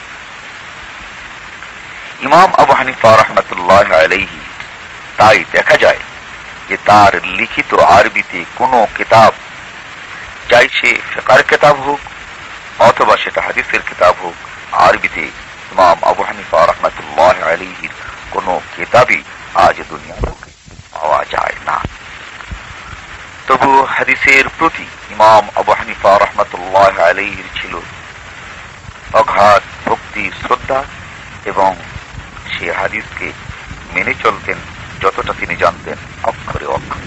ইমাম আবু হানিফা রাহমাতুল্লাহ আলাইহি তাই দেখা যায় যে তার লিখিত আরবিতে কোনো কিতাব, চাই সে ফিকহের কিতাব হোক অথবা সেটা হাদিসের কিতাব হোক, আরবিতে ইমাম আবু হানিফা রাহমাতুল্লাহ আলাইহির কোনো কিতাবই আজ দুনিয়াতে পাওয়া যায় না। তবু হাদিসের প্রতি ইমাম আবু হানিফা রাহমাতুল্লাহ আলাইহির ছিল অগাধ ভক্তি, শ্রদ্ধা এবং সে হাদিসকে মেনে চলতেন যতটা তিনি জানতেন অক্ষরে অক্ষরে।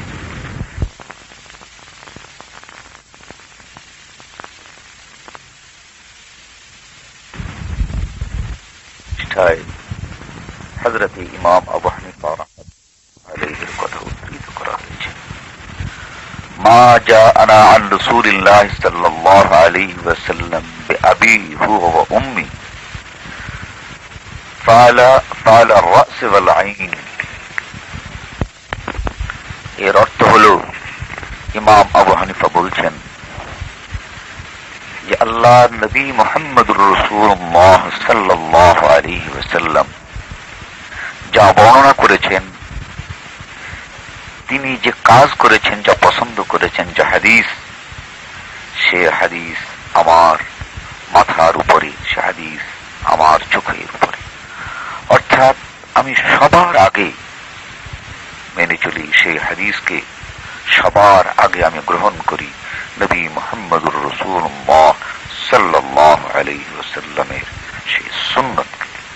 হযরত ইমাম আবু হানিফা রাহমাতুল্লাহ আলাইহির কথা উদ্ধৃত করা হয়েছে, মা জাআনা আন রাসূলিল্লাহ সাল্লাল্লাহু আলাইহি ওয়াসাল্লাম বিআবি হুয়া ওয়া উম্মি ফালা ফালা রাস ওয়াল আইন। এর অর্থ হলো ইমাম আবু হানিফা বলছেন যে আল্লাহ নবী মুহাম্মদুর রাসূলুল্লাহ সাল্লাল্লাহু আলাইহি ওয়াসাল্লাম যা বর্ণনা করেছেন, তিনি যে কাজ করেছেন, যা পছন্দ করেছেন, যা হাদিস, সে হাদিস আমার মাথার উপরে, সে হাদিস আমার চোখের উপরে। অর্থাৎ আমি সবার আগে মেনে চলি সেই হাদিসকে, সবার আগে আমি গ্রহণ করি নবী মুহাম্মদুর রাসূলুল্লাহ সাল্লাল্লাহু আলাইহি ওয়াসাল্লামের সেই সুন্নাত।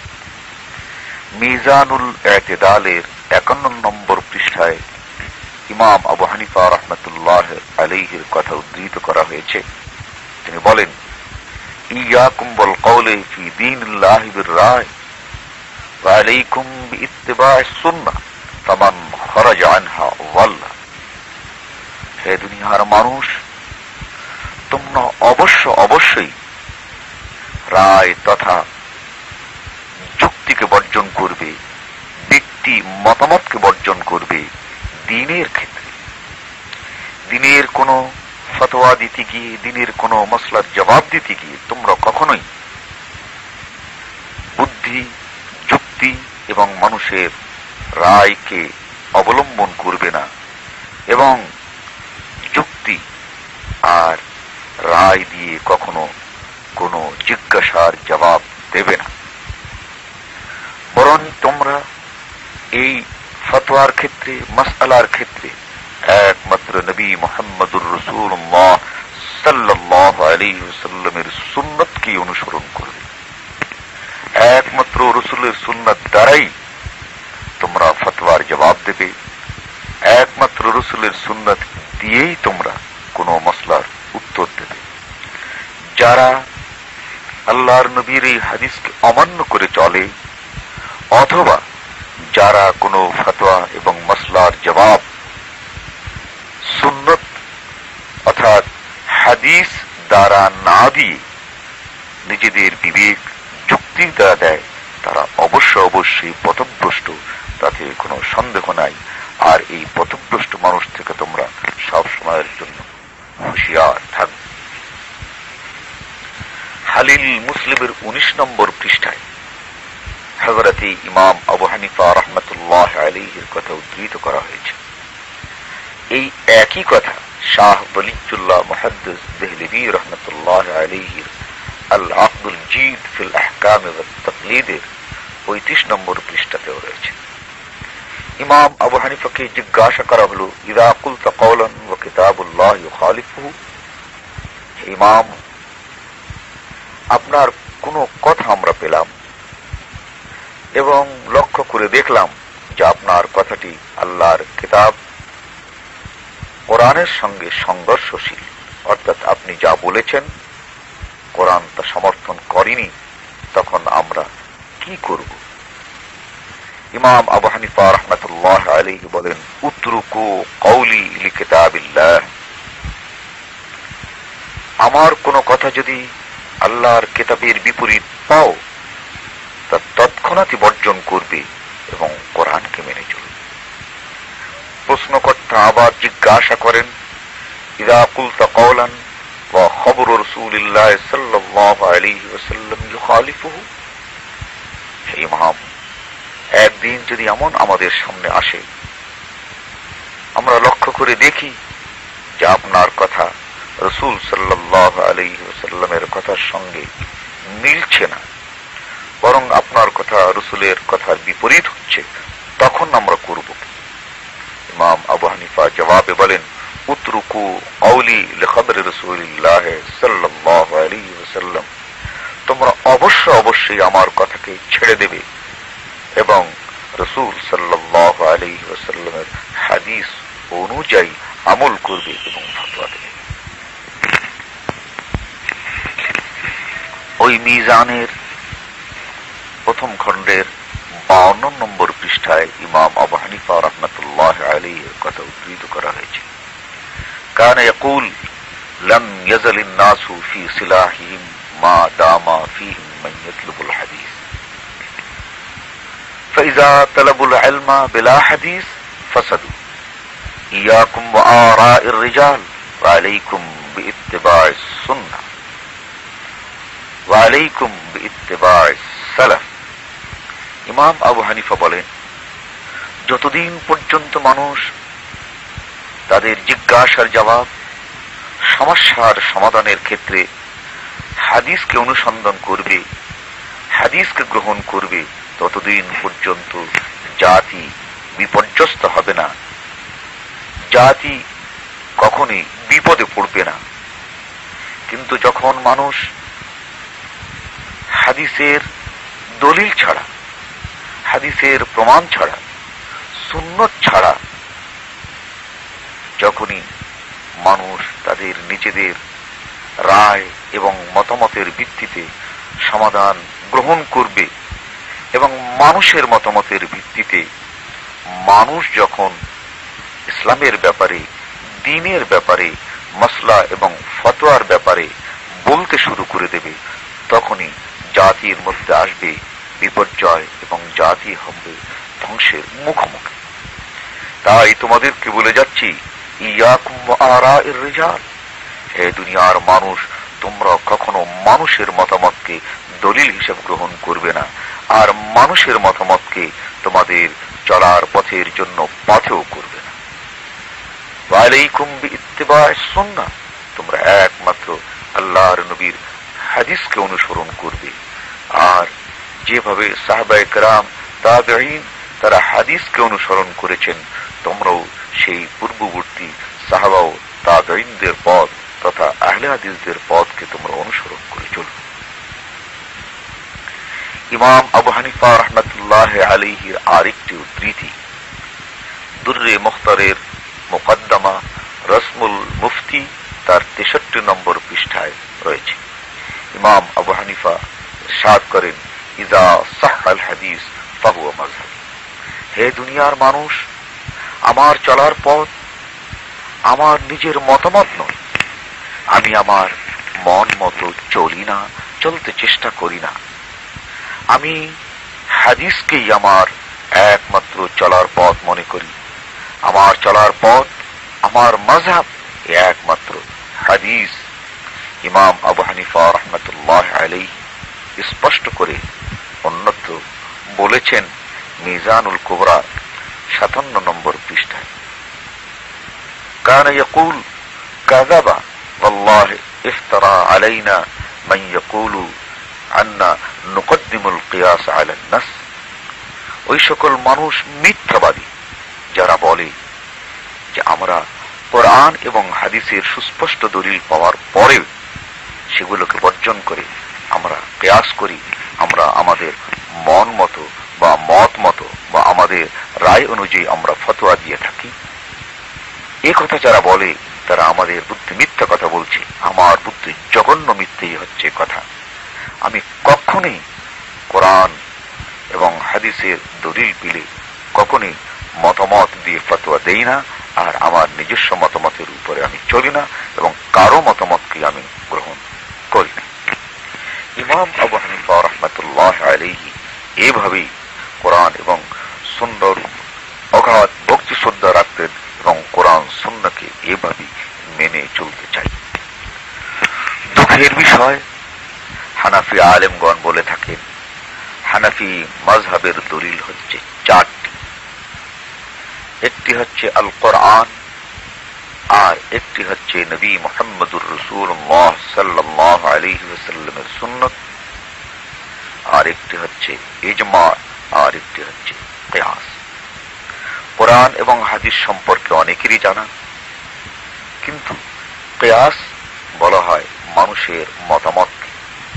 মিজানুল ইতিদালের একান্ন নম্বর পৃষ্ঠায় ইমাম আবু হানিফা রাহমাতুল্লাহ আলাইহির কথা উদ্ধৃত করা হয়েছে। তিনি বলেন, ইয়াকুম ওয়াল কওলি ফি দীনিল্লাহি বির রায় ওয়া আলাইকুম বিইত্তিবা'ইস সুন্নাহ ফামান খারাজা আনহা ওয়াল্লা। হে দুনিয়ার মানুষ, তোমরা অবশ্য অবশ্যই রায় তথা যুক্তিকে বর্জন করবে, ব্যক্তি মতামতকে বর্জন করবে। দিনের ক্ষেত্রে দিনের কোনো ফতোয়া দিতে গিয়ে, দিনের কোনো মসলার জবাব দিতে গিয়ে তোমরা কখনোই বুদ্ধি, যুক্তি এবং মানুষের রায়কে অবলম্বন করবে না এবং যুক্তি আর রায় দিয়ে কখনো কোনো জিজ্ঞাসার জবাব দেবে না, বরং তোমরা এই ফতোয়ার ক্ষেত্রে, মাসআলার ক্ষেত্রে একমাত্র নবী মুহাম্মদুর রাসূলুল্লাহ সাল্লাল্লাহু আলাইহি ওয়াসাল্লামের সুন্নাতকে অনুসরণ করবে। একমাত্র রাসূলের সুন্নাত দ্বারাই তোমরা ফতোয়ার জবাব দেবে, একমাত্র রসুলের সুন্নাত দিয়েই তোমরা কোনো মসলার উত্তর দেবে। যারা আল্লাহর নবীর এই হাদিসকে অমান্য করে চলে, অথবা যারা কোনো ফতোয়া এবং মসলার জবাব সুন্নত অর্থাৎ হাদিস দ্বারা না দিয়ে নিজেদের বিবেক যুক্তি দ্বারা দেয়, তারা অবশ্য অবশ্যই পথভ্রষ্ট, তাতে কোনো সন্দেহ নাই। আর এই পথভ্রষ্ট মানুষ থেকে তোমরা সব সময়ের জন্য হুঁশিয়ার থাকবে। হালিল মুসলিমের উনিশ নম্বর পৃষ্ঠায় হযরত ইমাম আবু হানিফা রাহমাতুল্লাহ আলাইহির কথা উদ্ধৃত করা হয়েছে। এই একই কথা শাহ ওয়ালিউল্লাহ মুহাদ্দিস দেহলভী রাহমাতুল্লাহ আলাইহির আল আকদুল জিদ ফিল আহকাম ওয়াত তাকলিদের পঁয়ত্রিশ নম্বর পৃষ্ঠাতেও রয়েছে। ইমাম আবু হানিফাকে জিজ্ঞাসা করা হলো, ইযা কুলতা কওলান ওয়া কিতাবুল্লাহ ইউখালিফুহু, ইমাম আপনার কোনো কথা আমরা পেলাম এবং লক্ষ্য করে দেখলাম যে আপনার কথাটি আল্লাহর কিতাব কোরআনের সঙ্গে সংঘর্ষশীল, অর্থাৎ আপনি যা বলেছেন কোরআন তা সমর্থন করেনি, তখন আমরা কি করব? ইমাম আবু হানিফা রাহমাতুল্লাহ আলাইহি বলেন, উতরুকু কওলি লিকিতাবিল্লাহ, আমার কোনো কথা যদি আল্লাহর কিতাবের বিপরীত পাও তা তৎক্ষণাৎই বর্জন করবে এবং কোরআনকে মেনে চলবে। প্রশ্নকর্তা আবার জিজ্ঞাসা করেন, ইযা কুলতা কওলান ওয়া খবরু রাসূলিল্লাহ সাল্লাল্লাহু আলাইহি ওয়াসাল্লাম ইউখালিফুহু, হে ইমাম একদিন যদি এমন আমাদের সামনে আসে, আমরা লক্ষ্য করে দেখি যে আপনার কথা রাসূল সাল্লাল্লাহু আলাইহি ওয়াসাল্লামের কথার সঙ্গে মিলছে না, বরং আপনার কথা রাসূলের কথার বিপরীত হচ্ছে, তখন আমরা করব কি? ইমাম আবু হানিফা জবাবে বলেন, উতরুকু কওলি লিখবরি রাসূলিল্লাহ সাল্লাল্লাহু আলাইহি ওয়াসাল্লাম, তোমরা অবশ্য অবশ্যই আমার কথাকে ছেড়ে দেবে এবং রাসূল সাল্লাল্লাহু আলাইহি ওয়াসাল্লামের হাদিস অনুযায়ী আমল করবে এবং ফতোয়া দেবে। ওই মিজানের প্রথম খণ্ডের বাউন্ন নম্বর পৃষ্ঠায় ইমাম আবু হানিফা রাহমাতুল্লাহ আলাইহির কথা উদ্ধৃত করা হয়েছে। কানা ইয়াকুল লাম ইয়াজালিন নাসু ফি সিলাহিহিম মা দামা ফীহিম মান ইয়াতলুবুল হাদিস, ফাইযা তালাবুল ইলমা বিলা হাদিস ফাসাদু, ইয়াকুম ওয়া আরাইর রিজাল ওয়া আলাইকুম বিইত্তিবাইস সুন্নাহ ওয়া আলাইকুম বিইত্তিবাইস সালাফ। ইমাম আবু হানিফা বলেন, যতদিন পর্যন্ত মানুষ তাদের জিজ্ঞাসার জবাব, সমস্যার সমাধানের ক্ষেত্রে হাদিসকে অনুসন্ধান করবে, হাদিসকে গ্রহণ করবে, ততদিন পর্যন্ত জাতি বিপর্যস্ত হবে না, জাতি কখনোই বিপদে পড়বে না। কিন্তু যখন মানুষ হাদিসের দলিল ছাড়া, হাদিসের প্রমাণ ছাড়া, সুন্নত ছাড়া যখনই মানুষ তাদের নিজেদের রায় এবং মতামতের ভিত্তিতে সমাধান গ্রহণ করবে এবং মানুষের মতামতের ভিত্তিতে মানুষ যখন ইসলামের ব্যাপারে, দ্বীনের ব্যাপারে, মাসলা এবং ফতোয়ার ব্যাপারে বলতে শুরু করে দেবে, তখনই জাতির মধ্যে আসবে বিপর্যয় এবং জাতি হবে ধ্বংসের মুখোমুখি। তাই তোমাদেরকে বলে যাচ্ছি, ইয়াকুম ওয়া আরাইর রিজাল, হে দুনিয়ার মানুষ, তোমরা কখনো মানুষের মতামতকে দলিল হিসেবে গ্রহণ করবে না, আর মানুষের মতামতকে তোমাদের চলার পথের জন্য পথেও করবে না। ওয়া আলাইকুম বিইত্তিবাইস সুন্নাহ, তোমরা একমাত্র আল্লাহর নবীর হাদিসকে অনুসরণ করবে। আর যেভাবে সাহাবায়ে কেরাম, তাবেঈন তারা হাদিসকে অনুসরণ করেছেন, তোমরাও সেই পূর্ববর্তী সাহাবা ও তাবেঈনদের পথ তথা আহলে হাদিসদের পথকে তোমরা অনুসরণ করে চলবে। ইমাম আবু হানিফা রাহমাতুল্লাহ আলাইহির আরেকটি উদ্ধৃতি, দুররে মুখতারের মুকদ্দমা রসমুল মুফতি তার তেষট্টি নম্বর পৃষ্ঠায় রয়েছে। ইমাম আবু হানিফা ইরশাদ করেন, ইযা সাহহাল হাদিস ফাহুয়া মাযহাব। হে দুনিয়ার মানুষ, আমার চলার পথ আমার নিজের মতামত নয়। আমি আমার মন মতো চলি না, চলতে চেষ্টা করি না। আমি হাদিসকেই আমার একমাত্র চলার পথ মনে করি। আমার চলার পথ, আমার মাযহাব একমাত্র হাদিস। ইমাম আবু হানিফা রাহমাতুল্লাহ আলাইহি স্পষ্ট করে অন্যত্র বলেছেন মিজানুল কুবরা সাতান্ন নম্বর পৃষ্ঠায়, কানা ইয়াকুল কাযাবা ওয়াল্লাহি ইফতারা আলাইনা মান ইয়াকুলু আন্না নুকদ্দিমুল কিয়াস আলা নাস। ওই সকল মানুষ মিথ্যাবাদী যারা বলে যে আমরা কোরআন এবং হাদিসের সুস্পষ্ট দলিল পাওয়ার পরেও সেগুলোকে বর্জন করে আমরা কিয়াস করি, আমরা আমাদের মন মতো বা মত মতো বা আমাদের রায় অনুযায়ী আমরা ফতোয়া দিয়ে থাকি। এ কথা যারা বলে তারা আমাদের বুদ্ধি মিথ্যা কথা বলছে। আমার বুদ্ধি জঘন্য মিথ্যেই হচ্ছে কথা। আমি কখনই কোরআন এবং হাদিসের দলিল পেলে কখনই মতামত দিয়ে ফতোয়া দেই না, আর আমার নিজস্ব মতামতের উপরে আমি চলি না এবং কারো মতামতকে আমি গ্রহণ করি না। ইমাম আবু হানিফা রাহমাতুল্লাহ আলাইহি এভাবেই কোরআন এবং সুন্নাহর অগাধ ভক্তি শ্রদ্ধা রাখতেন এবং কোরআন সুন্নাহকে এভাবেই মেনে চলতে চাই। দুঃখের বিষয়, হানাফি আলেমগণ বলে থাকেন হানাফি মাযহাবের দলিল হচ্ছে চারটি। একটি হচ্ছে আল কোরআন, আর একটি হচ্ছে নবী মুহাম্মদুর রাসূলুল্লাহ সাল্লাল্লাহু আলাইহি ওয়াসাল্লামের সুন্নাত, আর একটি হচ্ছে ইজমা, আর একটি হচ্ছে কিয়াস। কোরআন এবং হাদিস সম্পর্কে অনেকেরই জানা, কিন্তু কিয়াস বলা হয় মানুষের মতামতকে।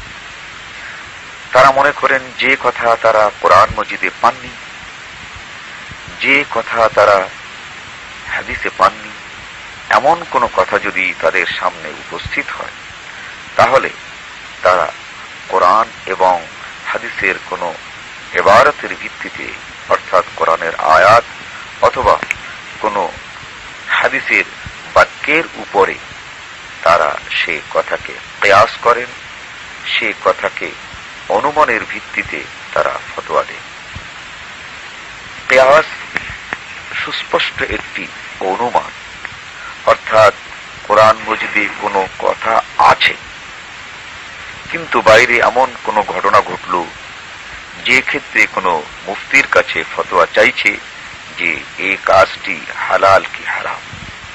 তারা মনে করেন যে কথা তারা কোরআন মজিদে পাননি, যে কথা তারা হাদিসে পাননি, এমন কোন কথা যদি তাদের সামনে উপস্থিত হয়, তাহলে তারা কোরআন এবং হাদিসের কোন ইবারতের ভিত্তিতে, অর্থাৎ কোরআনের আয়াত অথবা কোন হাদিসের বাক্যের উপরে তারা সে কথাকে কিয়াস করেন, সে কথাকে অনুমানের ভিত্তিতে তারা ফতোয়া দেন। কিয়াস সুস্পষ্ট একটি অনুমান, অর্থাৎ কোরআন মজিদে কোনো কথা আছে কিন্তু বাইরে এমন কোনো ঘটনা ঘটল যে ক্ষেত্রে কোনো মুফতির কাছে ফতোয়া চাইছে যে এই কাজটি হালাল কি হারাম।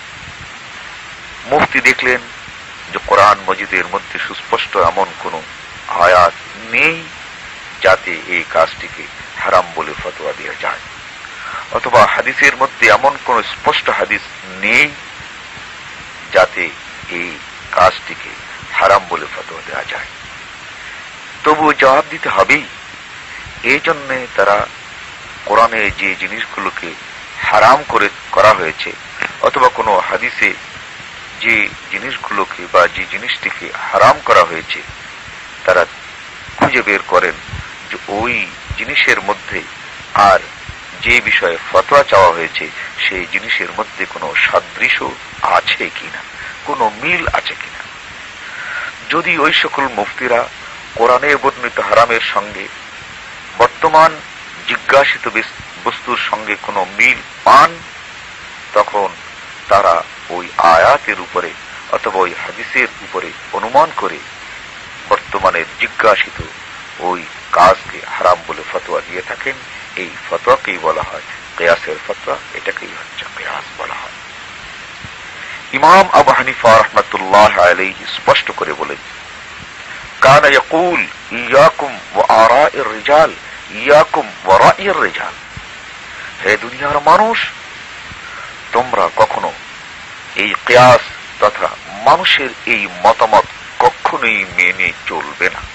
মুফতি দেখলেন যে কোরআন মজিদের মধ্যে সুস্পষ্ট এমন কোনো আয়াত নেই যাতে এই কাজটিকে হারাম বলে ফতোয়া দেওয়া যায়, অথবা হাদিসের মধ্যে এমন কোন স্পষ্ট হাদিস নেই যাতে এই কাজটিকে হারাম বলে ফতোয়া দেওয়া যায়। তবুও জবাব দিতে হবেই। এই জন্য তারা কোরআনে যে জিনিসগুলোকে হারাম করে করা হয়েছে অথবা কোনো হাদিসে যে জিনিসগুলোকে বা যে জিনিসটিকে হারাম করা হয়েছে, তারা খুঁজে বের করেন যে ওই জিনিসের মধ্যে আর যে বিষয়ে ফতোয়া চাওয়া হয়েছে সেই জিনিসের মধ্যে কোনো সাদৃশ্য আছে কিনা, কোনো মিল আছে কিনা। যদি ওই সকল মুফতিরা কোরআনে বর্ণিত হারামের সঙ্গে বর্তমান জিজ্ঞাসিত বস্তুর সঙ্গে কোনো মিল পান, তখন তারা ওই আয়াতের উপরে অথবা ওই হাদিসের উপরে অনুমান করে বর্তমানের জিজ্ঞাসিত ওই কাজকে হারাম বলে ফতোয়া দিয়ে থাকেন। এই ফতোয়াকেই বলা হয় কিয়াসের ফতোয়া, এটাকেই হচ্ছে কিয়াস বলা হয়। ইমাম আবু হানিফা রাহমাতুল্লাহ আলাইহি স্পষ্ট করে বলেন, কানা ইয়াকুল ইয়াকুম ওয়া আরা'ir রিজাল ইয়াকুম ওয়া রা'ইর রিজাল। হে দুনিয়ার মানুষ, তোমরা কখনো এই কিয়াস তথা মানুষের এই মতামত কখনোই মেনে চলবে না।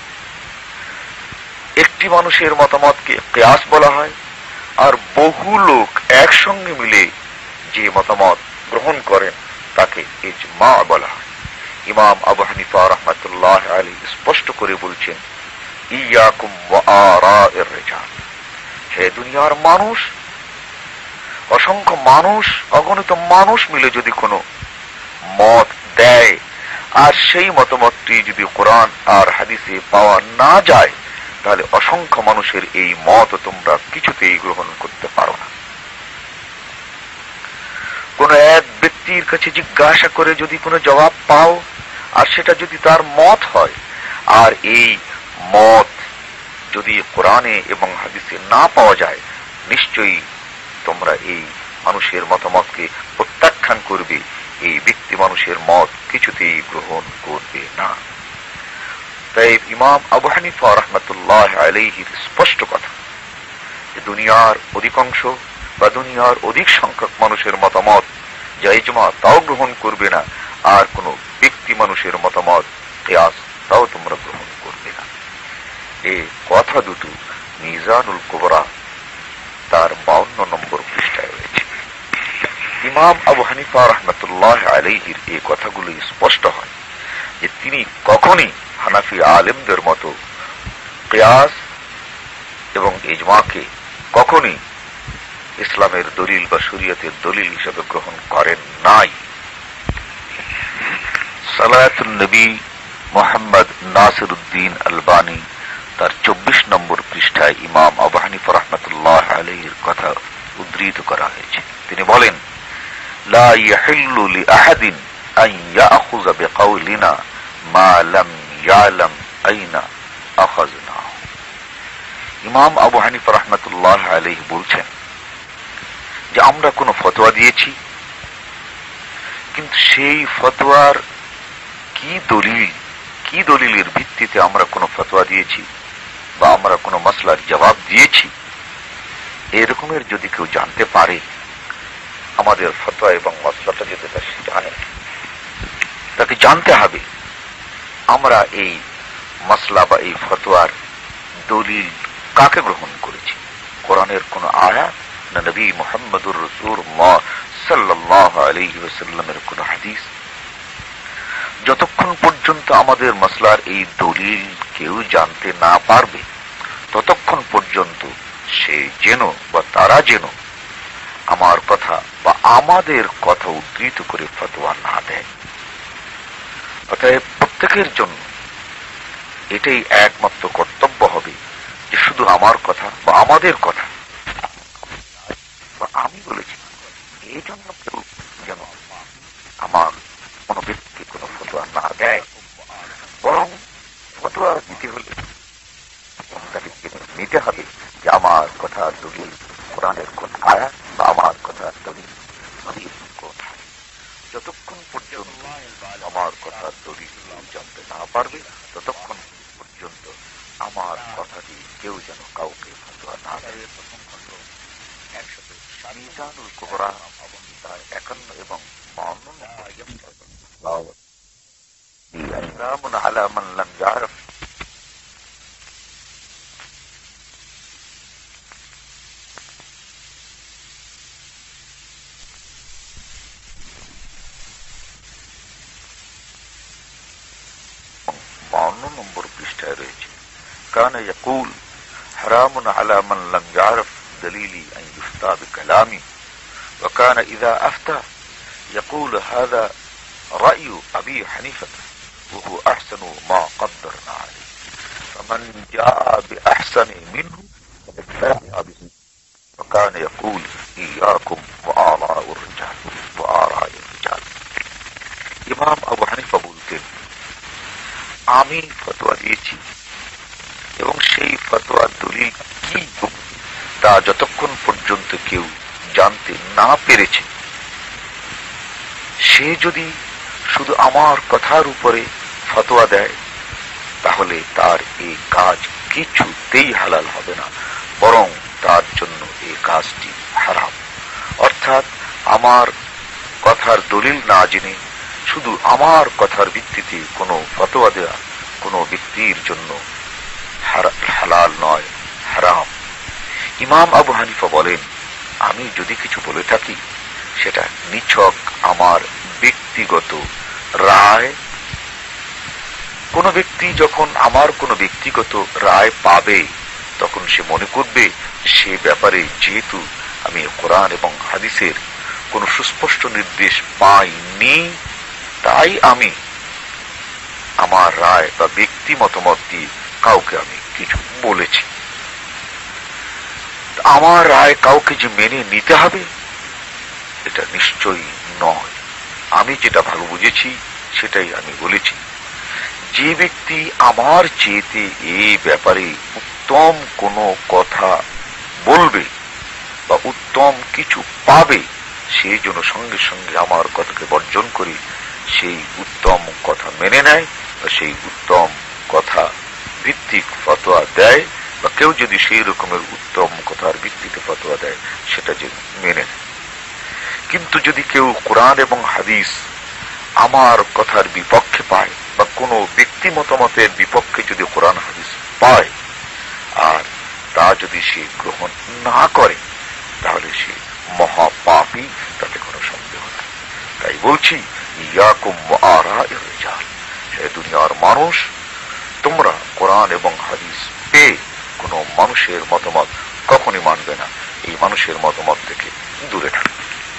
একটি মানুষের মতামতকে কিয়াস বলা হয়, আর বহু লোক একসঙ্গে মিলে যে মতামত গ্রহণ করেন তাকে ইজমা বলা হয়। ইমাম আবু হানিফা রাহমাতুল্লাহ আলাইহি স্পষ্ট করে বলছেন, ইয়াকুম ওয়া আরা'ইর রিজাল, হে দুনিয়ার মানুষ, অসংখ্য মানুষ, অগণিত মানুষ মিলে যদি কোনো মত দেয় আর সেই মতামতটি যদি কোরআন আর হাদিসে পাওয়া না যায়, তাহলে অসংখ্য মানুষের এই মত তোমরা কিছুতেই গ্রহণ করতে পারো না। কোন এক ব্যক্তির কাছে জিজ্ঞাসা করে যদি কোনো জবাব পাও আর সেটা যদি তার মত হয়, আর এই মত যদি কোরআনে এবং হাদিসে না পাওয়া যায়, নিশ্চয়ই তোমরা এই মানুষের মতামতকে প্রত্যাখ্যান করবে, এই ব্যক্তি মানুষের মত কিছুতেই গ্রহণ করবে না। তাই ইমাম আবু হানিফা রাহমাতুল্লাহ আলাইহির স্পষ্ট কথা যে দুনিয়ার অধিকাংশ বা দুনিয়ার অধিক সংখ্যক মানুষের মতামত যা ইজমা তাও গ্রহণ করবে না, আর কোন ব্যক্তি মানুষের মতামত কিয়াস তাও তোমরা গ্রহণ করবে না। এই কথা দুটো মিজানুল কুবরা তার বাউন্ন নম্বর পৃষ্ঠায় রয়েছে। ইমাম আবু হানিফা রাহমাতুল্লাহ আলাইহির এই কথাগুলো স্পষ্ট হয় যে তিনি কখনই হানাফি আলেমদের মতো কিয়াস এবং ইজমাকে কখনই ইসলামের দলিল বা শরীয়তের দলিল হিসেবে গ্রহণ করেন নাই। সালাতুন নবী মুহাম্মদ নাসিরউদ্দিন আলবানী তার চব্বিশ নম্বর পৃষ্ঠায় ইমাম আবু হানিফা রাহমাতুল্লাহ আলাইহির কথা উদ্ধৃত করা হয়েছে। তিনি বলেন, লা ইয়াহিল্লু লিআহাদিন আন ইয়াখুযা বিকাউলিনা মা লাম ইয়ালাম আইনা আখাযনা। ইমাম আবু হানিফা রাহমাতুল্লাহ আলাইহি বলছেন যে আমরা কোন ফতোয়া দিয়েছি, কিন্তু সেই ফতোয়ার কি দলিল, কি দলিলের ভিত্তিতে আমরা কোন ফতোয়া দিয়েছি বা আমরা কোন মাসলার জবাব দিয়েছি, এরকমের যদি কেউ জানতে পারে, আমাদের ফতোয়া এবং মাসলাটা যদি জানে, তাকে জানতে হবে আমরা এই মাসলা বা এই ফতোয়ার দলিল কাকে গ্রহণ করেছি, কোরআনের কোন আয়াত না নবী মুহাম্মদুর রাসূলুল্লাহ সাল্লাল্লাহু আলাইহি ওয়াসাল্লামের কোন হাদিস। যতক্ষণ পর্যন্ত আমাদের মাসলার এই দলিল কেউ জানতে না পারবে, ততক্ষণ পর্যন্ত সে যেন বা তারা যেন আমার কথা বা আমাদের কথা উদ্ধৃত করে ফতোয়া না দেয়। অতএব প্রত্যেকের জন্য এটাই একমাত্র কর্তব্য হবে যে শুধু আমার কথা বা আমাদের কথা বা আমি বলেছি, এই জন্য কেউ যেন আমার কোন ব্যক্তি কোন ফতোয়া না দেয়, বরং ফতোয়া দিতে হলে তাকে নিতে হবে যে আমার কথা দলিল কোরআনের কোন আয়াত বা আমার কথা দলিল নবীর কথা। যতক্ষণ পর্যন্ত আমার কথা দলিল জানতে না পারবে, ততক্ষণ পর্যন্ত আমার কথাটি কেউ যেন কাউকে ফতোয়া না দেয়। একসাথে মিজানুল কুবরা তার একান্ন এবং বাউন্ন নম্বর আলা মান লাম ইয়ারফ বাউন্ন নম্বর পৃষ্ঠায় রয়েছে, কানা ইয়াকুল হারামুন আলা মান লাম ইয়ারফ দলিলি আন ইফতা বিকালামি ওয়া কানা ইযা আফতা ইয়াকুল হাযা রা'য়ু আবি হানিফা ওয়া হুয়া আহসানু মা قدرنا عليه فمن جاء بأحسن منه فقد باع به وكان يقول إياكم وآراء الرجال وآراء الرجال। ইমাম আবু হানিফা বলতেন, আমি ফতোয়া দিয়েছি এবং সেই ফতোয়ার দলিল কি তা যতক্ষণ পর্যন্ত কেউ জানতে না পেরেছে, সে যদি শুধু আমার কথার উপরে ফতোয়া দেয়, তাহলে তার এই কাজ কিছুতেই হালাল হবে না, বরং তার জন্য এই কাজটি হারাম। অর্থাৎ আমার কথার দলিল না জেনে শুধু আমার কথার ভিত্তিতে কোনো ফতোয়া দেওয়া কোনো ব্যক্তির জন্য হালাল নয়, হারাম। ইমাম আবু হানিফা বলেন, আমি যদি কিছু বলে থাকি সেটা নিছক আমার ব্যক্তিগত রায়। কোন ব্যক্তি যখন আমার কোন ব্যক্তিগত রায় পাবে তখন সে মনে করবে সে ব্যাপারে যেহেতু আমি কোরআন এবং হাদিসের কোন সুস্পষ্ট নির্দেশ পাইনি, তাই আমি আমার রায় বা ব্যক্তি মতামত দিয়ে কাউকে আমি কিছু বলেছি। আমার রায় কাউকে যে মেনে নিতে হবে এটা নিশ্চয়ই নয়। আমি যেটা ভালো বুঝেছি সেটাই আমি বলেছি। যে ব্যক্তি আমার চেয়েতে এই ব্যাপারে উত্তম কোনো কথা বলবে বা উত্তম কিছু পাবে, সেই জন্য সঙ্গে সঙ্গে আমার কথাকে বর্জন করে সেই উত্তম কথা মেনে নেয় বা সেই উত্তম কথা ভিত্তিক ফতোয়া দেয়, বা কেউ যদি সেই রকমের উত্তম কথার ভিত্তিতে ফতোয়া দেয় সেটা যে মেনে নেয়। কিন্তু যদি কেউ কোরআন এবং হাদিস আমার কথার বিপক্ষে পায় বা কোনো ব্যক্তি মতামতের বিপক্ষে যদি কোরআন হাদিস পায় আর তা যদি সে গ্রহণ না করে তাহলে সে মহাপাপী, তাতে কোনো সন্দেহ নেই। তাই বলছি, ইয়াকুম আরা'ইর রিজাল, হে দুনিয়ার মানুষ, তোমরা কোরআন এবং হাদিস পেয়ে কোনো মানুষের মতামত কখনই মানবে না। এই মানুষের মতামত থেকে দূরে থাকবে।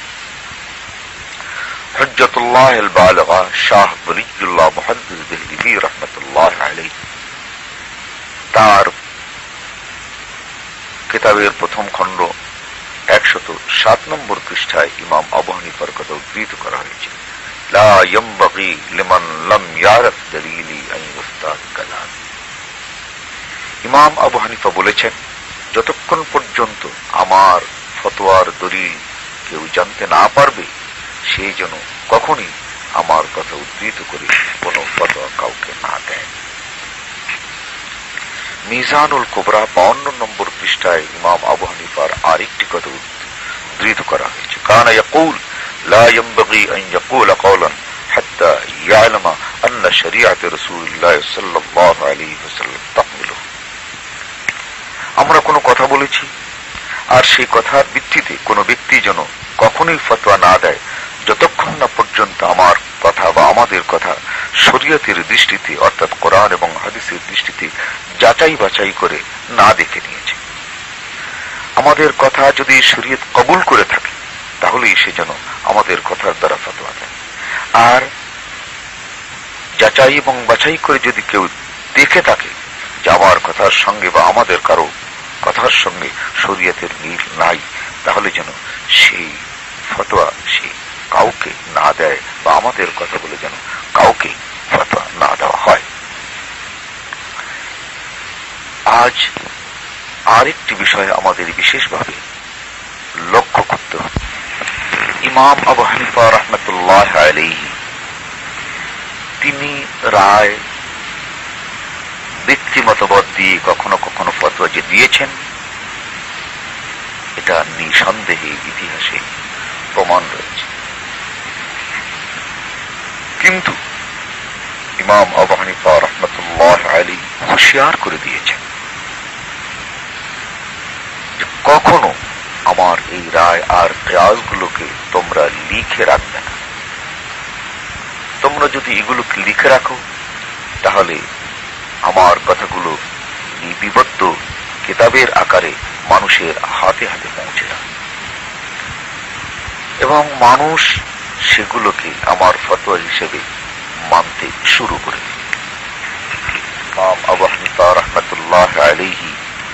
হুজ্জাতুল্লাহ আল বালিগা শাহ ওয়ালিউল্লাহ মুহাদ্দিস দেহলভী রাহমাতুল্লাহ আলাইহি তার কিতাবের প্রথম খণ্ড একশত সাত নম্বর পৃষ্ঠায় ইমাম আবু হানিফার কথা উদ্ধৃত করা হয়েছে। লা ইয়ানবাগি লিমান লাম ইয়ারাফ দলিলি আন ইফতার কালাম। ইমাম আবু হানিফা বলেছেন, যতক্ষণ পর্যন্ত আমার ফতোয়ার দলিল কেউ জানতে না পারবে সেই জন্য কখনই আমার কথা উদ্ধৃত করে কোন ফতোয়া কাউকে না দেয়। মিজানুল কুবরা বাউন্ন নম্বর পৃষ্ঠায় ইমাম আবু হানিফার আরেকটি কথা উদ্ধৃত করা হয়েছে। কানা ইয়াকুল লা ইয়ানবাগি আন ইয়াকুলা কওলান হাত্তা ইয়ালামা আন্না শরিয়াত রাসূলুল্লাহ সাল্লাল্লাহু আলাইহি ওয়াসাল্লাম তাহমিলু। আমরা কোনো কথা বলেছি আর সেই কথার ভিত্তিতে কোনো ব্যক্তি যেন কখনোই ফতোয়া না দেয় যতক্ষণ না পর্যন্ত আমার কথা বা আমাদের কথা শরীয়তের দৃষ্টিতে অর্থাৎ কোরআন এবং হাদিসের দৃষ্টিতে যাচাই বাছাই করে না দেখে নিয়েছে। আমাদের কথা যদি শরীয়ত কবুল করে থাকে তাহলেই সে যেন আমাদের কথার দ্বারা ফতোয়া দেয়। আর যাচাই এবং বাছাই করে যদি কেউ দেখে থাকে যে আমার কথার সঙ্গে বা আমাদের কারো কথার সঙ্গে শরীয়তের মিল নাই, তাহলে যেন সেই ফতোয়া সে কাউকে না দেয় বা আমাদের কথা বলে যেন কাউকে ফতোয়া না দেওয়া হয়। আজ আরেকটি বিষয় আমাদের বিশেষভাবে লক্ষ্য করতে হবে। ইমাম আবু হানিফা রাহমাতুল্লাহ আলাইহি তিনি রায় ব্যক্তি মতবাদ দিয়ে কখনো কখনো ফতোয়া যে দিয়েছেন, এটা নিঃসন্দেহে ইতিহাসে প্রমাণ রয়েছে। কিন্তু ইমাম আবু হানিফা রাহমাতুল্লাহ আলাইহি হুঁশিয়ার করে দিয়েছেন যে কখনো আমার এই রায় আর কিয়াসগুলোকে তোমরা লিখে রাখবে না। তোমরা যদি এগুলোকে লিখে রাখো তাহলে আমার কথাগুলো লিপিবদ্ধ কিতাবের আকারে মানুষের হাতে হাতে পৌঁছে যাবে এবং মানুষ সেগুলোকে আমার ফতোয়া হিসেবে মানতে শুরু করে দেবে। ইমাম আবু হানিফা রাহমাতুল্লাহ আলাইহি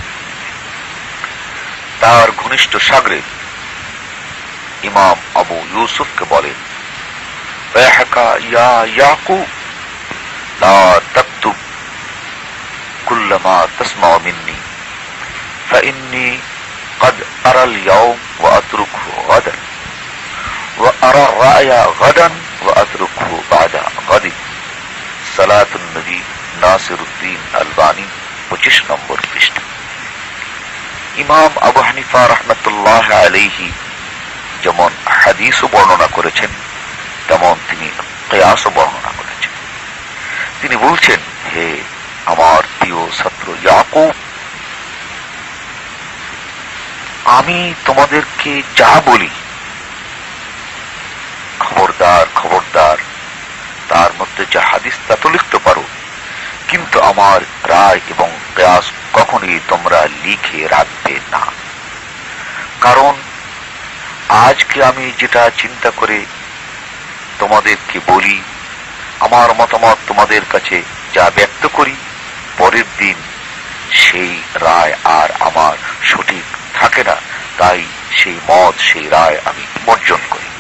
তার ঘনিষ্ঠ শাগরেদ ইমাম আবু ইউসুফকে বলেন, ওয়াহকা ইয়া ইয়াকুব লা তাকতুব কুল্লামা তাসমাউ মিন্নি ফাইন্নী قد أرى اليوم وأتركه غدا وأرى الرأي غدا وأتركه بعد غد। صلاة النبي নাসির উদ্দিন আলবানী পঁচিশ নম্বর পৃষ্ঠা। ইমাম আবু হানিফা রাহমাতুল্লাহ আলাইহি যেমন হাদিসও বর্ণনা করেছেন তেমন তিনি কিয়াসও বর্ণনা করেছেন। তিনি বলছেন, হে আমার প্রিয় ছাত্র ইয়াকুব, আমি তোমাদেরকে যা বলি আমার রায় এবং কিয়াস কখনই তোমরা লিখে রাখবে না। কারণ আজকে আমি যেটা চিন্তা করে তোমাদেরকে বলি, আমার মতামত তোমাদের কাছে যা ব্যক্ত করি, পরের দিন সেই রায় আর আমার সঠিক থাকে না, তাই সেই মত সেই রায় আমি বর্জন করি।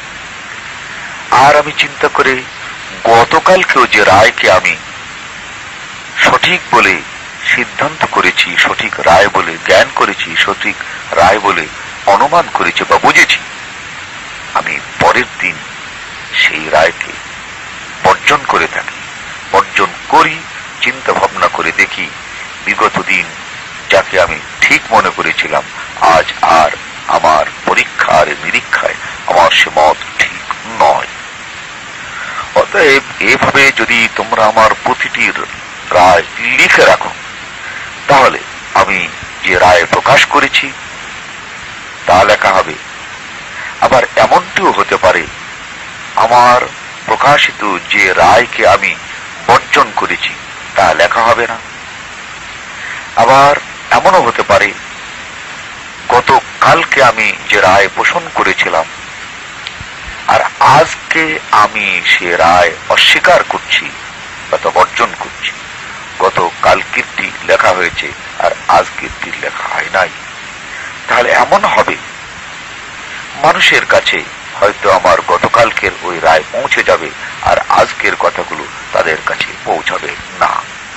আর আমি চিন্তা করে গতকালকেও যে রায়কে আমি সঠিক বলে সিদ্ধান্ত করেছি, সঠিক রায় বলে জ্ঞান করেছি, সঠিক রায় বলে অনুমান করেছি বা বুঝেছি, আমি পরের দিন সেই রায়কে বর্জন করে থাকি। বর্জন করি, চিন্তা ভাবনা করে দেখি বিগত দিন যাকে আমি ঠিক মনে করেছিলাম আজ আর আমার পরীক্ষার নিরীক্ষায় আমার সে মত ঠিক নয়। অতএব এভাবে যদি তোমরা আমার প্রতিটি রায় লিখে রাখো, তাহলে আমি যে রায় প্রকাশ করেছি তা লেখা হবে। আবার এমনটিও হতে পারে আমার প্রকাশিত যে রায়কে আমি বর্জন করেছি তা লেখা হবে না। আবার এমনও হতে পারে গতকালকে আমি যে রায় পোষণ করেছিলাম আর আজকে আমি সে রায় অস্বীকার করছি বা তা বর্জন করছি। গতকালকেরটি লেখা হয়েছে আর আজকেরটি লেখা হয় নাই। তাহলে এমন হবে মানুষের কাছে হয়তো আমার গতকালকের ওই রায় পৌঁছে যাবে আর আজকের কথাগুলো তাদের কাছে পৌঁছাবে না।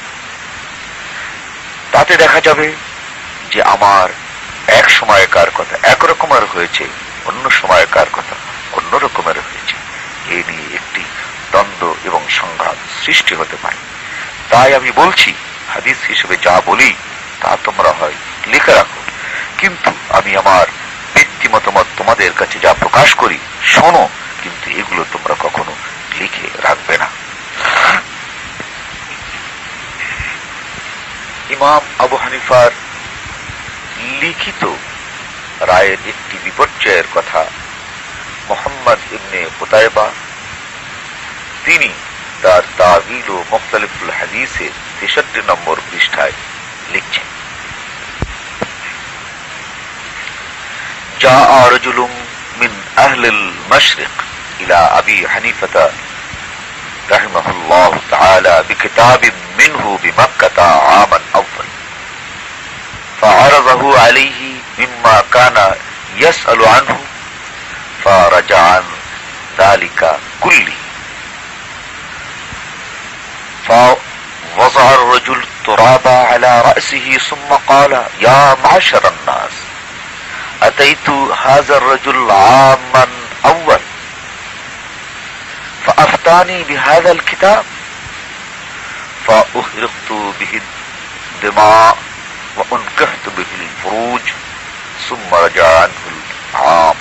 তাতে দেখা যাবে যে আমার এক সময়কার কথা একরকমের হয়েছে, অন্য সময়কার কথা অন্য রকমের হয়েছে। এ নিয়ে একটি দ্বন্দ্ব এবং সংঘাত সৃষ্টি হতে পারে। তাই আমি বলছি, হাদিস হিসেবে যা বলি তা তোমরা হয় লিখে রাখো, কিন্তু আমি আমার ব্যক্তি মতামত তোমাদের কাছে যা প্রকাশ করি শোনো, কিন্তু এগুলো তোমরা কখনো লিখে রাখবে না। ইমাম আবু হানিফার লিখিত রায়ের একটি বিপর্যয়ের কথা মুহাম্মদ ইবনে কুতাইবা তিনি তার তাবিল ও মুখতালিফুল হাদিসের তেষট্টি নম্বর পৃষ্ঠায় লিখছেন। جاء رجل من أهل المشرق إلى أبي حنيفة رحمه الله تعالى بكتاب منه بمكة عاما أول، فعرضه عليه مما كان يسأل عنه فرجع عن ذلك كله، فوضع الرجل ترابا على رأسه ثم قال يا معشر الناس أتيت هذا الرجل عاما أول فأفتاني بهذا الكتاب فأحرقت به الدماء وأنكحت به الفروج ثم رجع عنه العام।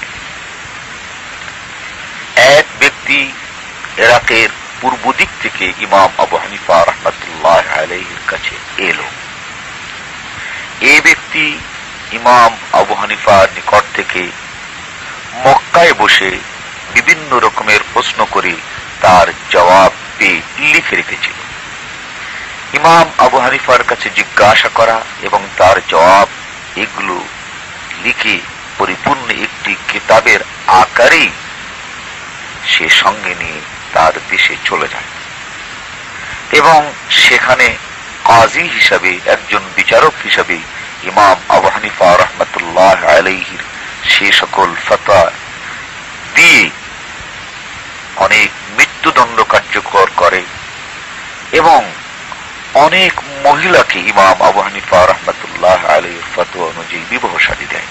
এক ব্যক্তি ইরাকের পূর্ব দিক থেকে ইমাম আবু হানিফা রাহমাতুল্লাহ আলাইহির কাছে এলো। এই ব্যক্তি ইমাম আবু হানিফার নিকট থেকে মক্কায় বসে বিভিন্ন রকমের প্রশ্ন করে তার জবাব পেয়ে লিখে রেখেছিল। ইমাম আবু হানিফার কাছে জিজ্ঞাসা করা এবং তার জবাব এগুলো লিখে পরিপূর্ণ একটি কিতাবের আকারেই সে সঙ্গে নিয়ে তার দেশে চলে যায় এবং সেখানে কাজী হিসাবে একজন বিচারক হিসাবে ইমাম আবু হানিফা রাহমাতুল্লাহ আলাইহির সে সকল ফতোয়া দিয়ে অনেক মৃত্যুদণ্ড কার্যকর করে এবং অনেক মহিলাকে ইমাম আবু হানিফা রাহমাতুল্লাহ আলাইহির ফতোয়া অনুযায়ী বিবাহ শাদী দেয়।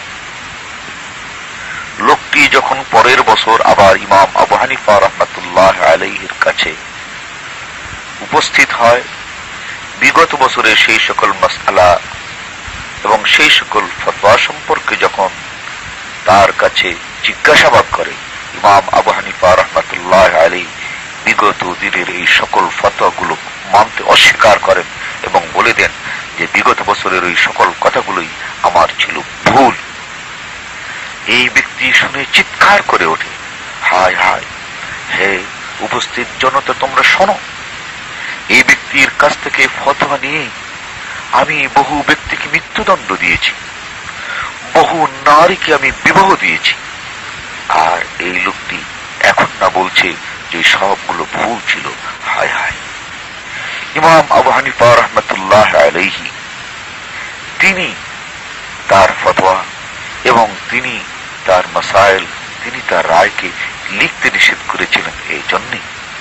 লোকটি যখন পরের বছর আবার ইমাম আবু হানিফা রাহমাতুল্লাহ আলাইহির কাছে উপস্থিত হয়, বিগত বছরের সেই সকল মাসআলা এবং সেই সকল ফতোয়া সম্পর্কে যখন তার কাছে জিজ্ঞাসাবাদ করে, ইমাম আবু হানিফা রাহমাতুল্লাহ আলাইহি বিগত দিনের এই সকল ফতোয়াগুলো মানতে অস্বীকার করেন এবং বলে দেন যে বিগত বছরের ওই সকল কথাগুলোই আমার ছিল ভুল। এই ব্যক্তি শুনে চিৎকার করে ওঠে, হায় হায়, হে উপস্থিত জনতা তোমরা শোনো, এই ব্যক্তির কাছ থেকে ফতোয়া নিয়ে আমি বহু ব্যক্তিকে মৃত্যুদণ্ড দিয়েছি, বহু নারীকে আমি বিবাহ দিয়েছি। আর এই লোকটি এখন না বলছে যে সবগুলো ভুল ছিল। হায় হায়! ইমাম আবু হানিফা রাহমাতুল্লাহ আলাইহি তিনি তার ফতোয়া এবং তিনি তার মাসাইল, তিনি তার রায়কে লিখতে নিষেধ করেছিলেন। এই জন্যে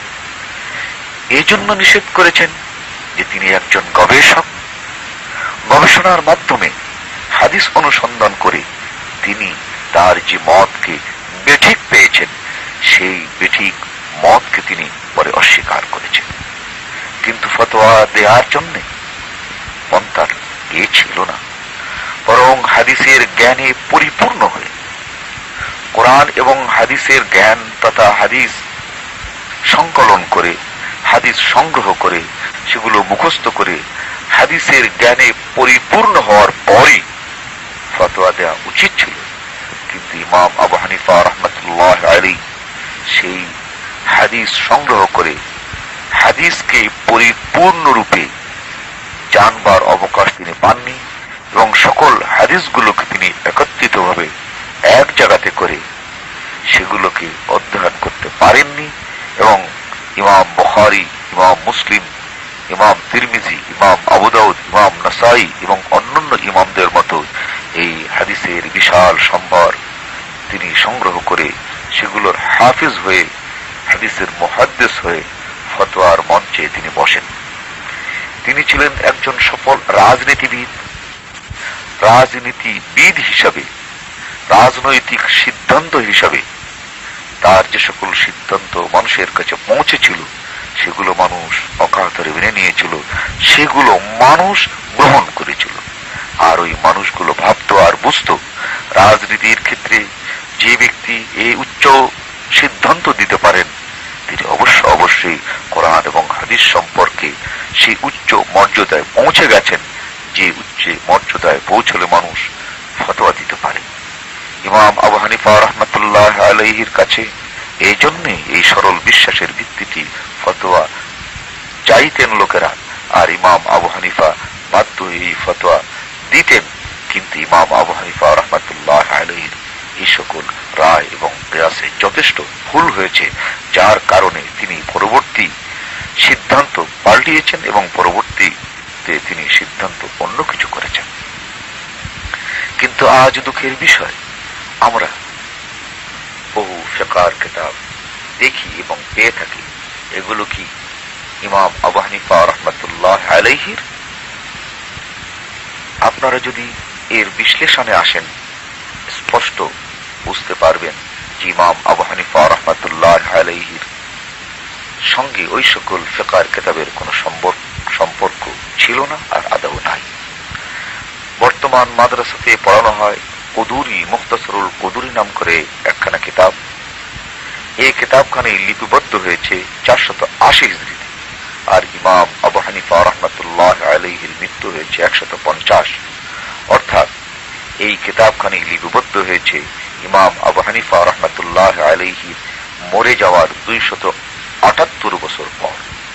এই জন্য নিষেধ করেছেন যে তিনি একজন গবেষক, গবেষণার মাধ্যমে হাদিস অনুসন্ধান করে তিনি তার যে মতকে বেঠিক পেয়েছেন, সেই বেঠিক মতকে তিনি পরে অস্বীকার করেছেন। কিন্তু ফতোয়া দেওয়ার জন্য পন্থার এ ছিল না, বরং হাদিসের জ্ঞানে পরিপূর্ণ হয়ে কোরআন এবং হাদিসের জ্ঞান তথা হাদিস সংকলন করে, হাদিস সংগ্রহ করে, সেগুলো মুখস্থ করে হাদিসের জ্ঞানে পরিপূর্ণ হওয়ার পরই ফতোয়া দেওয়া উচিত ছিল। কিন্তু ইমাম আবু হানিফা রাহমাতুল্লাহ আলাইহি সেই হাদিস সংগ্রহ করে হাদিসকে পরিপূর্ণরূপে জানবার অবকাশ তিনি পাননি এবং সকল হাদিসগুলোকে তিনি একত্রিতভাবে এক জায়গাতে করে সেগুলোকে অধ্যয়ন করতে পারেননি। এবং ইমাম বুখারী, ইমাম মুসলিম, ইমাম তিরমিজি, ইমাম আবু দাউদ, ইমাম নাসাই এবং অন্যান্য ইমামদের মতো এই হাদিসের বিশাল সম্ভার তিনি সংগ্রহ করে সেগুলোর হাফিজ হয়ে, হাদিসের মুহাদ্দিস হয়ে ফতোয়ার মঞ্চে তিনি বসেন। তিনি ছিলেন একজন সফল রাজনীতিবিদ। রাজনীতিবিদ হিসাবে, রাজনৈতিক সিদ্ধান্ত হিসাবে তার যে সকল সিদ্ধান্ত মানুষের কাছে পৌঁছেছিল, সেগুলো মানুষ অকাতরে মেনে নিয়েছিল, সেগুলো মানুষ গ্রহণ করেছিল। আর ওই মানুষগুলো ভাবতো আর বুঝতো রাজনীতির ক্ষেত্রে যে ব্যক্তি এই উচ্চ সিদ্ধান্ত দিতে পারেন, তিনি অবশ্য অবশ্যই কোরআন এবং হাদিস সম্পর্কে সেই উচ্চ মর্যাদায় পৌঁছে গেছেন, যে উচ্চ মর্যাদায় পৌঁছলে মানুষ ফতোয়া দিতে পারে। ইমাম আবু হানিফা রাহমাতুল্লাহ আলাইহির কাছে এই জন্যে এই সরল বিশ্বাসের ভিত্তিতে ফতোয়া চাইতেন লোকেরা, আর ইমাম আবু হানিফা বাধ্য এই ফতোয়া দিতেন। কিন্তু ইমাম আবু হানিফা রাহমাতুল্লাহ আলাইহির এই সকল রায় এবং কিয়াসে যথেষ্ট ভুল হয়েছে, যার কারণে তিনি পরবর্তী সিদ্ধান্ত পাল্টিয়েছেন এবং পরবর্তীতে তিনি সিদ্ধান্ত অন্য কিছু করেছেন। কিন্তু আজ দুঃখের বিষয়, আমরা বহু ফিকহের কিতাব দেখি এবং পেয়ে থাকি, এগুলো কি ইমাম আবু হানিফা রাহমাতুল্লাহ আলাইহির? আপনারা যদি এর বিশ্লেষণে আসেন, স্পষ্ট বুঝতে পারবেন যে ইমাম আবু হানিফা রাহমাতুল্লাহ আলাইহির সঙ্গে ওই সকল ফিকহের কিতাবের কোনো সম্পর্ক ছিল না, আর আদৌ নাই। বর্তমান মাদ্রাসাতে পড়ানো হয় কুদুরি, মুখতাসরুল কুদুরি নাম করে একখানা কিতাব। এই কিতাবখানে লিপিবদ্ধ হয়েছে চারশত আশি হিজরিতে, আর ইমাম আবু হানিফা রাহমাতুল্লাহ আলাইহির মৃত্যু হয়েছে একশত পঞ্চাশ। অর্থাৎ এই কিতাবখানে লিপিবদ্ধ হয়েছে ইমাম আবু হানিফা রাহমাতুল্লাহ আলাইহির মরে যাওয়ার দুইশত আটাত্তর বছর পর।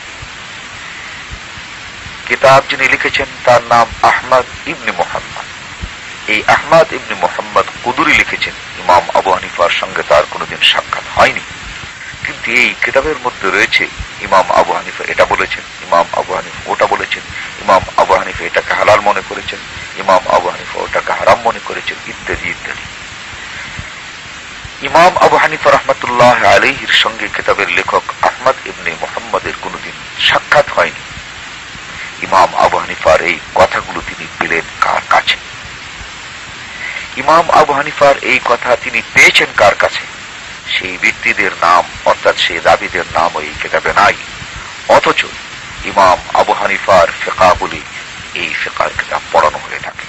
কিতাব যিনি লিখেছেন তার নাম আহমদ ইবনে মুহাম্মদ। এই আহমদ ইবনে মুহাম্মদ কুদুরি লিখেছেন। ইমাম আবু হানিফার সঙ্গে তার কোনোদিন সাক্ষাৎ হয়নি, কিন্তু এই কিতাবের মধ্যে রয়েছে ইমাম আবু হানিফা এটা বলেছেন, ইমাম আবু হানিফা ওটা বলেছেন, ইমাম আবু হানিফা এটাকে হালাল মনে করেছেন, ইমাম আবু হানিফা ওটাকে হারাম মনে করেছেন, ইত্যাদি ইত্যাদি। ইমাম আবু হানিফা রাহমাতুল্লাহ আলাইহির সঙ্গে কিতাবের লেখক আহমদ ইবনে মুহাম্মদের কোনোদিন সাক্ষাৎ হয়নি। ইমাম আবু হানিফার এই কথাগুলো তিনি পেলেন কার কাছে? ইমাম আবু হানিফার এই কথা তিনি পেয়েছেন কার কাছে? সেই ব্যক্তিদের নাম অর্থাৎ সেই রাবীদের নাম এই কিতাবে নাই, অথচ ইমাম আবু হানিফার ফিকহ বলে এই ফিকহের কিতাব পড়ানো হয়ে থাকে।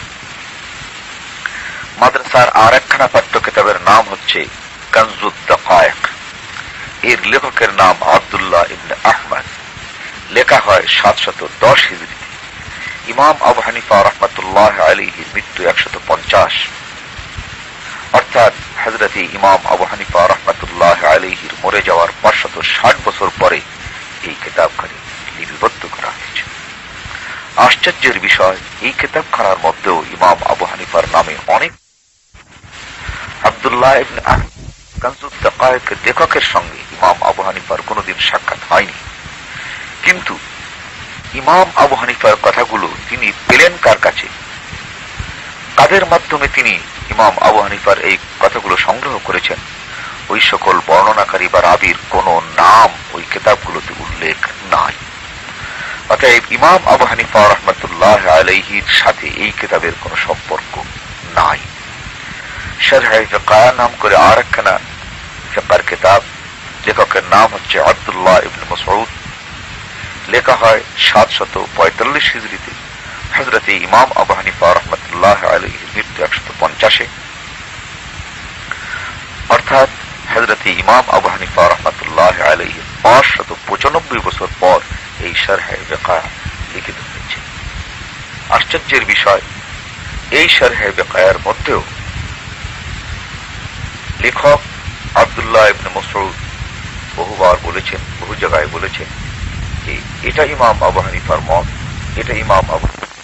মাদ্রাসার আর একখানা পাঠ্য কিতাবের নাম হচ্ছে কানজুদ দাকায়েক। এর লেখকের নাম আব্দুল্লাহ ইবনে আহমদ। লেখা হয় সাতশত দশ হিজরিতে। ইমাম আবু হানিফা রাহমাতুল্লাহ আলাইহির মৃত্যু একশত পঞ্চাশ, অর্থাৎ হযরতে ইমাম আবু হানিফা রাহমাতুল্লাহ আলাইহির মরে যাওয়ার পাঁচশত ষাট বছর পরে এই কিতাবখানি লিপি আশ্চর্যের বিষয়, এই কিতাবখানার মধ্যেও ইমাম আবু হানিফার নামে অনেক আব্দুল্লাহ ইবনে আহমদ কানজুদ দাকায়েকের লেখকের সঙ্গে ইমাম আবু হানিফার কোনদিন সাক্ষাৎ হয়নি, কিন্তু ইমাম আবু হানিফার কথাগুলো তিনি পেলেন কার কাছে, কাদের মাধ্যমে তিনি ইমাম আবু হানিফার এই কথাগুলো সংগ্রহ করেছেন, ওই সকল বর্ণনাকারী বা রাবির কোন নাম ওই কিতাবগুলোতে উল্লেখ নাই। অতএব ইমাম আবু হানিফা রাহমাতুল্লাহ আলাইহির সাথে এই কিতাবের কোন সম্পর্ক নাই। শারহ ফিকহ নাম করে আরেকখানা ফিকহের কিতাব, লেখকের নাম হচ্ছে আব্দুল্লাহ ইবনে মাসউদ, লেখা হয় সাতশত পঁয়তাল্লিশ হিজরিতে, হযরত ইমাম আবু হানিফা রাহমাতুল্লাহ আলাইহির মৃত্যু একশত পঞ্চাশে, অর্থাৎ হযরত ইমাম আবু হানিফা রাহমাতুল্লাহ আলাইহি পাঁচশত পঁচানব্বই বছর পর এই শারহ ফিকহ লিখিত হয়েছে। আশ্চর্যের বিষয়, এই শারহ ফিকহের মধ্যেও লেখক আব্দুল্লাহ ইবনে মাসউদ বহুবার বলেছেন, বহু জায়গায় বলেছেন যে এটা ইমাম আবু হানিফার মত, এটা ইমাম আবু।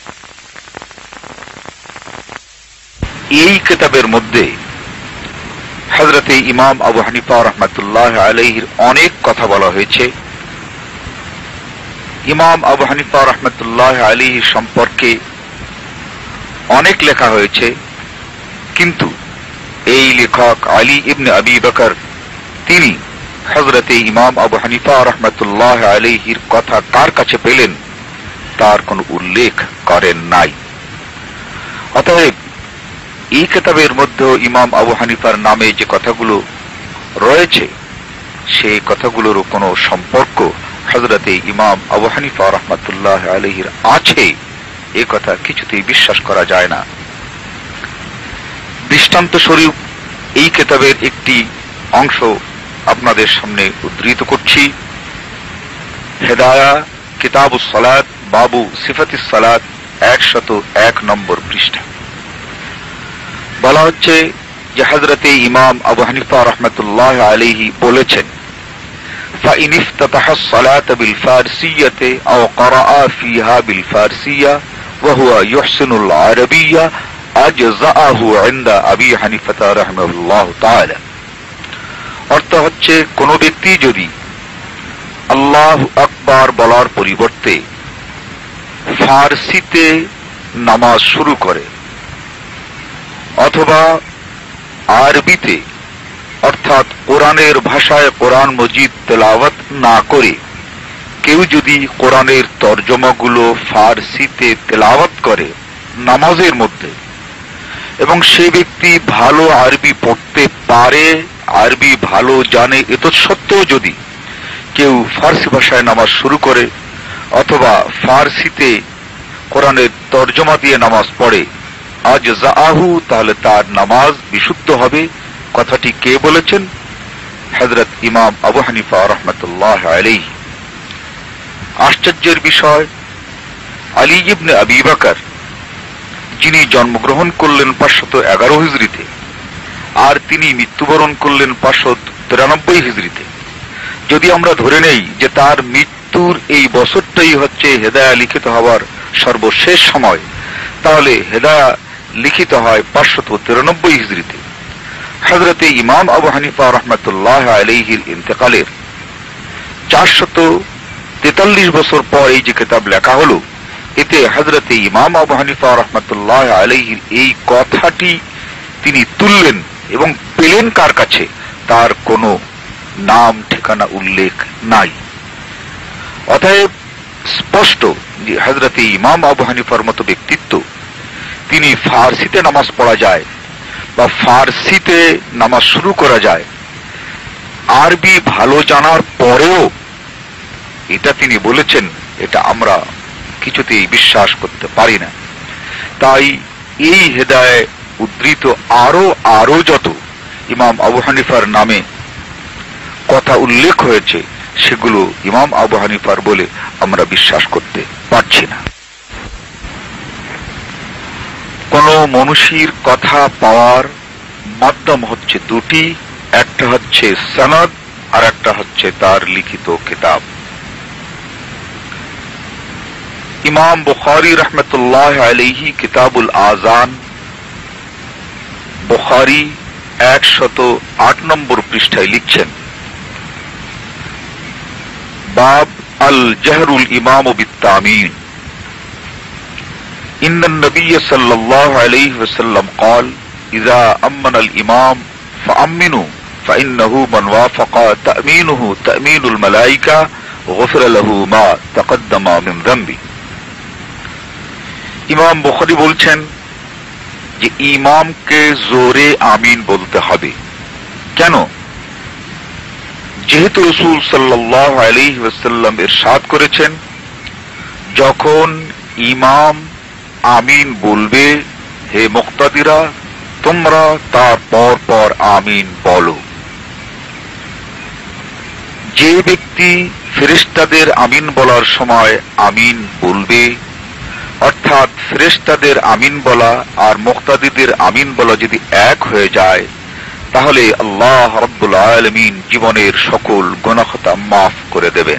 এই কিতাবের মধ্যে হযরত ইমাম আবু হানিফা রাহমাতুল্লাহ আলাইহির অনেক কথা বলা হয়েছে। ইমাম আবু হানিফা রাহমাতুল্লাহ আলাইহি সম্পর্কে অনেক লেখা হয়েছে, কিন্তু এই লেখক আলী ইবনে আবি বকর তিনি হযরত ইমাম আবু হানিফা রাহমাতুল্লাহ আলাইহির কথা কার কাছে পেলেন তার কোনো উল্লেখ করেন নাই। অতএব এই কিতাবের মধ্যে ইমাম আবু হানিফার নামে যে কথাগুলো রয়েছে সেই কথাগুলোর কোনো সম্পর্ক হযরত ইমাম আবু হানিফা রাহমাতুল্লাহ আলাইহির আছে এ কথা কিছুতেই বিশ্বাস করা যায় না। দৃষ্টান্ত স্বরূপ এই কিতাবের একটি অংশ আপনাদের সামনে উদ্ধৃত করছি। হেদায়া কিতাবুস সালাত বাবু সিফাতিস সালাত একশত এক নম্বর পৃষ্ঠা বলা হচ্ছে যে হযরত ইমাম আবু হানিফা রাহমাতুল্লাহ আলাইহি বলেছেন, فإن افتتح الصلاة بالفارسية أو قرأ فيها بالفارسية وهو يحسن العربية أجزأه عند أبي حنيفة رحمه الله تعالى। অর্থ হচ্ছে, কোন ব্যক্তি যদি আল্লাহু আকবার বলার পরিবর্তে ফার্সিতে নামাজ শুরু করে অথবা আরবিতে অর্থাৎ কোরআনের ভাষায় কোরআন মজিদ তেলাওয়াত না করে কেউ যদি কোরআনের তর্জমাগুলো ফার্সিতে তেলাওয়াত করে নামাজের মধ্যে, এবং সে ব্যক্তি ভালো আরবি পড়তে পারে, আরবি ভালো জানে, এতৎসত্ত্বেও যদি কেউ ফার্সি ভাষায় নামাজ শুরু করে অথবা ফার্সিতে কোরআনের তর্জমা দিয়ে নামাজ পড়ে, আজজাহু, তাহলে তার নামাজ বিশুদ্ধ হবে। কথাটি কে বলেছেন? হযরত ইমাম আবু হানিফা রাহমাতুল্লাহ আলাইহি। আশ্চর্যের বিষয়, আলী ইবনে আবি বকর যিনি জন্মগ্রহণ করলেন পাঁচশত এগারো হিজরিতে আর তিনি মৃত্যুবরণ করলেন পাঁচশো তিরানব্বই হিজরিতে, যদি আমরা ধরে নেই যে তার মৃত্যুর এই বছরটাই হচ্ছে হেদায়া লিখিত হওয়ার সর্বশেষ সময়, তাহলে হেদায়া লিখিত হয় পাঁচশত তিরানব্বই হিজরিতে। হযরত ইমাম আবু হানিফা রাহমাতুল্লাহ আলাইহির ইন্তেকালের চারশত তেতাল্লিশ বছর পর এই যে কিতাব লেখা হলো, এতে হযরত ইমাম আবু হানিফা রাহমাতুল্লাহ আলাইহির এই কথাটি তিনি তুললেন এবং পেলেন কার কাছে তার কোনো নাম ঠিকানা উল্লেখ নাই। অতএব স্পষ্ট যে হযরত ইমাম আবু হানিফার মতো ব্যক্তিত্ব, তিনি ফার্সিতে নামাজ পড়া যায় বা ফার্সিতে নামাজ শুরু করা যায়, আরবি ভালো জানার পরেও এটা তিনি বলেছেন, এটা আমরা কিছুতেই বিশ্বাস করতে পারি না। তাই এই হেদায়ে উদ্ধৃত আরো আরো যত ইমাম আবু হানিফার নামে কথা উল্লেখ হয়েছে সেগুলো ইমাম আবু হানিফার বলে আমরা বিশ্বাস করতে পারছি না। কোন মনীষীর কথা পাওয়ার মাধ্যম হচ্ছে দুটি, একটা হচ্ছে সনদ আর একটা হচ্ছে তার লিখিত কিতাব। ইমাম বুখারী রাহমাতুল্লাহ আলাইহি কিতাবুল আযান, বুখারী একশত আট নম্বর পৃষ্ঠায় লিখছেন, বাব আল জাহরুল ইমাম বিত-তামিন। إن النبي صلى الله عليه وسلم قال إذا أمن الإمام فأمنوا فإنه من وافق تأمينه تأمين الملائكة غفر له ما تقدم من ذنبه। ইমাম বুখারী বলছেন যে ইমামকে জোরে আমিন বলতে হবে। কেন? যেহেতু রাসূল সাল্লাল্লাহু আলাইহি ওয়াসাল্লাম ইরশাদ করেছেন, যখন ইমাম আমিন বলবে, হে মুক্তাদিরা তোমরা তার পর পর আমিন বলো। যে ব্যক্তি ফেরেশতাদের আমিন বলার সময় আমিন বলবে, অর্থাৎ ফেরেশতাদের আমিন বলা আর মুক্তাদিদের আমিন বলা যদি এক হয়ে যায়, তাহলে আল্লাহ রাব্বুল আলামিন জীবনের সকল গুনাহ খাতা মাফ করে দেবেন।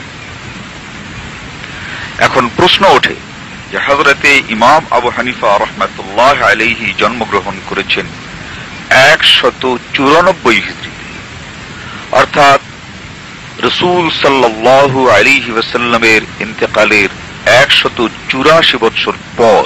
এখন প্রশ্ন ওঠে যে হযরতে ইমাম আবু হানিফা রাহমাতুল্লাহ আলাইহি জন্মগ্রহণ করেছেন একশত চুরানব্বই হিজরিতে, অর্থাৎ রাসূল সাল্লাল্লাহু আলাইহি ওয়াসাল্লামের ইন্তেকালের একশত চুরাশি বছর পর।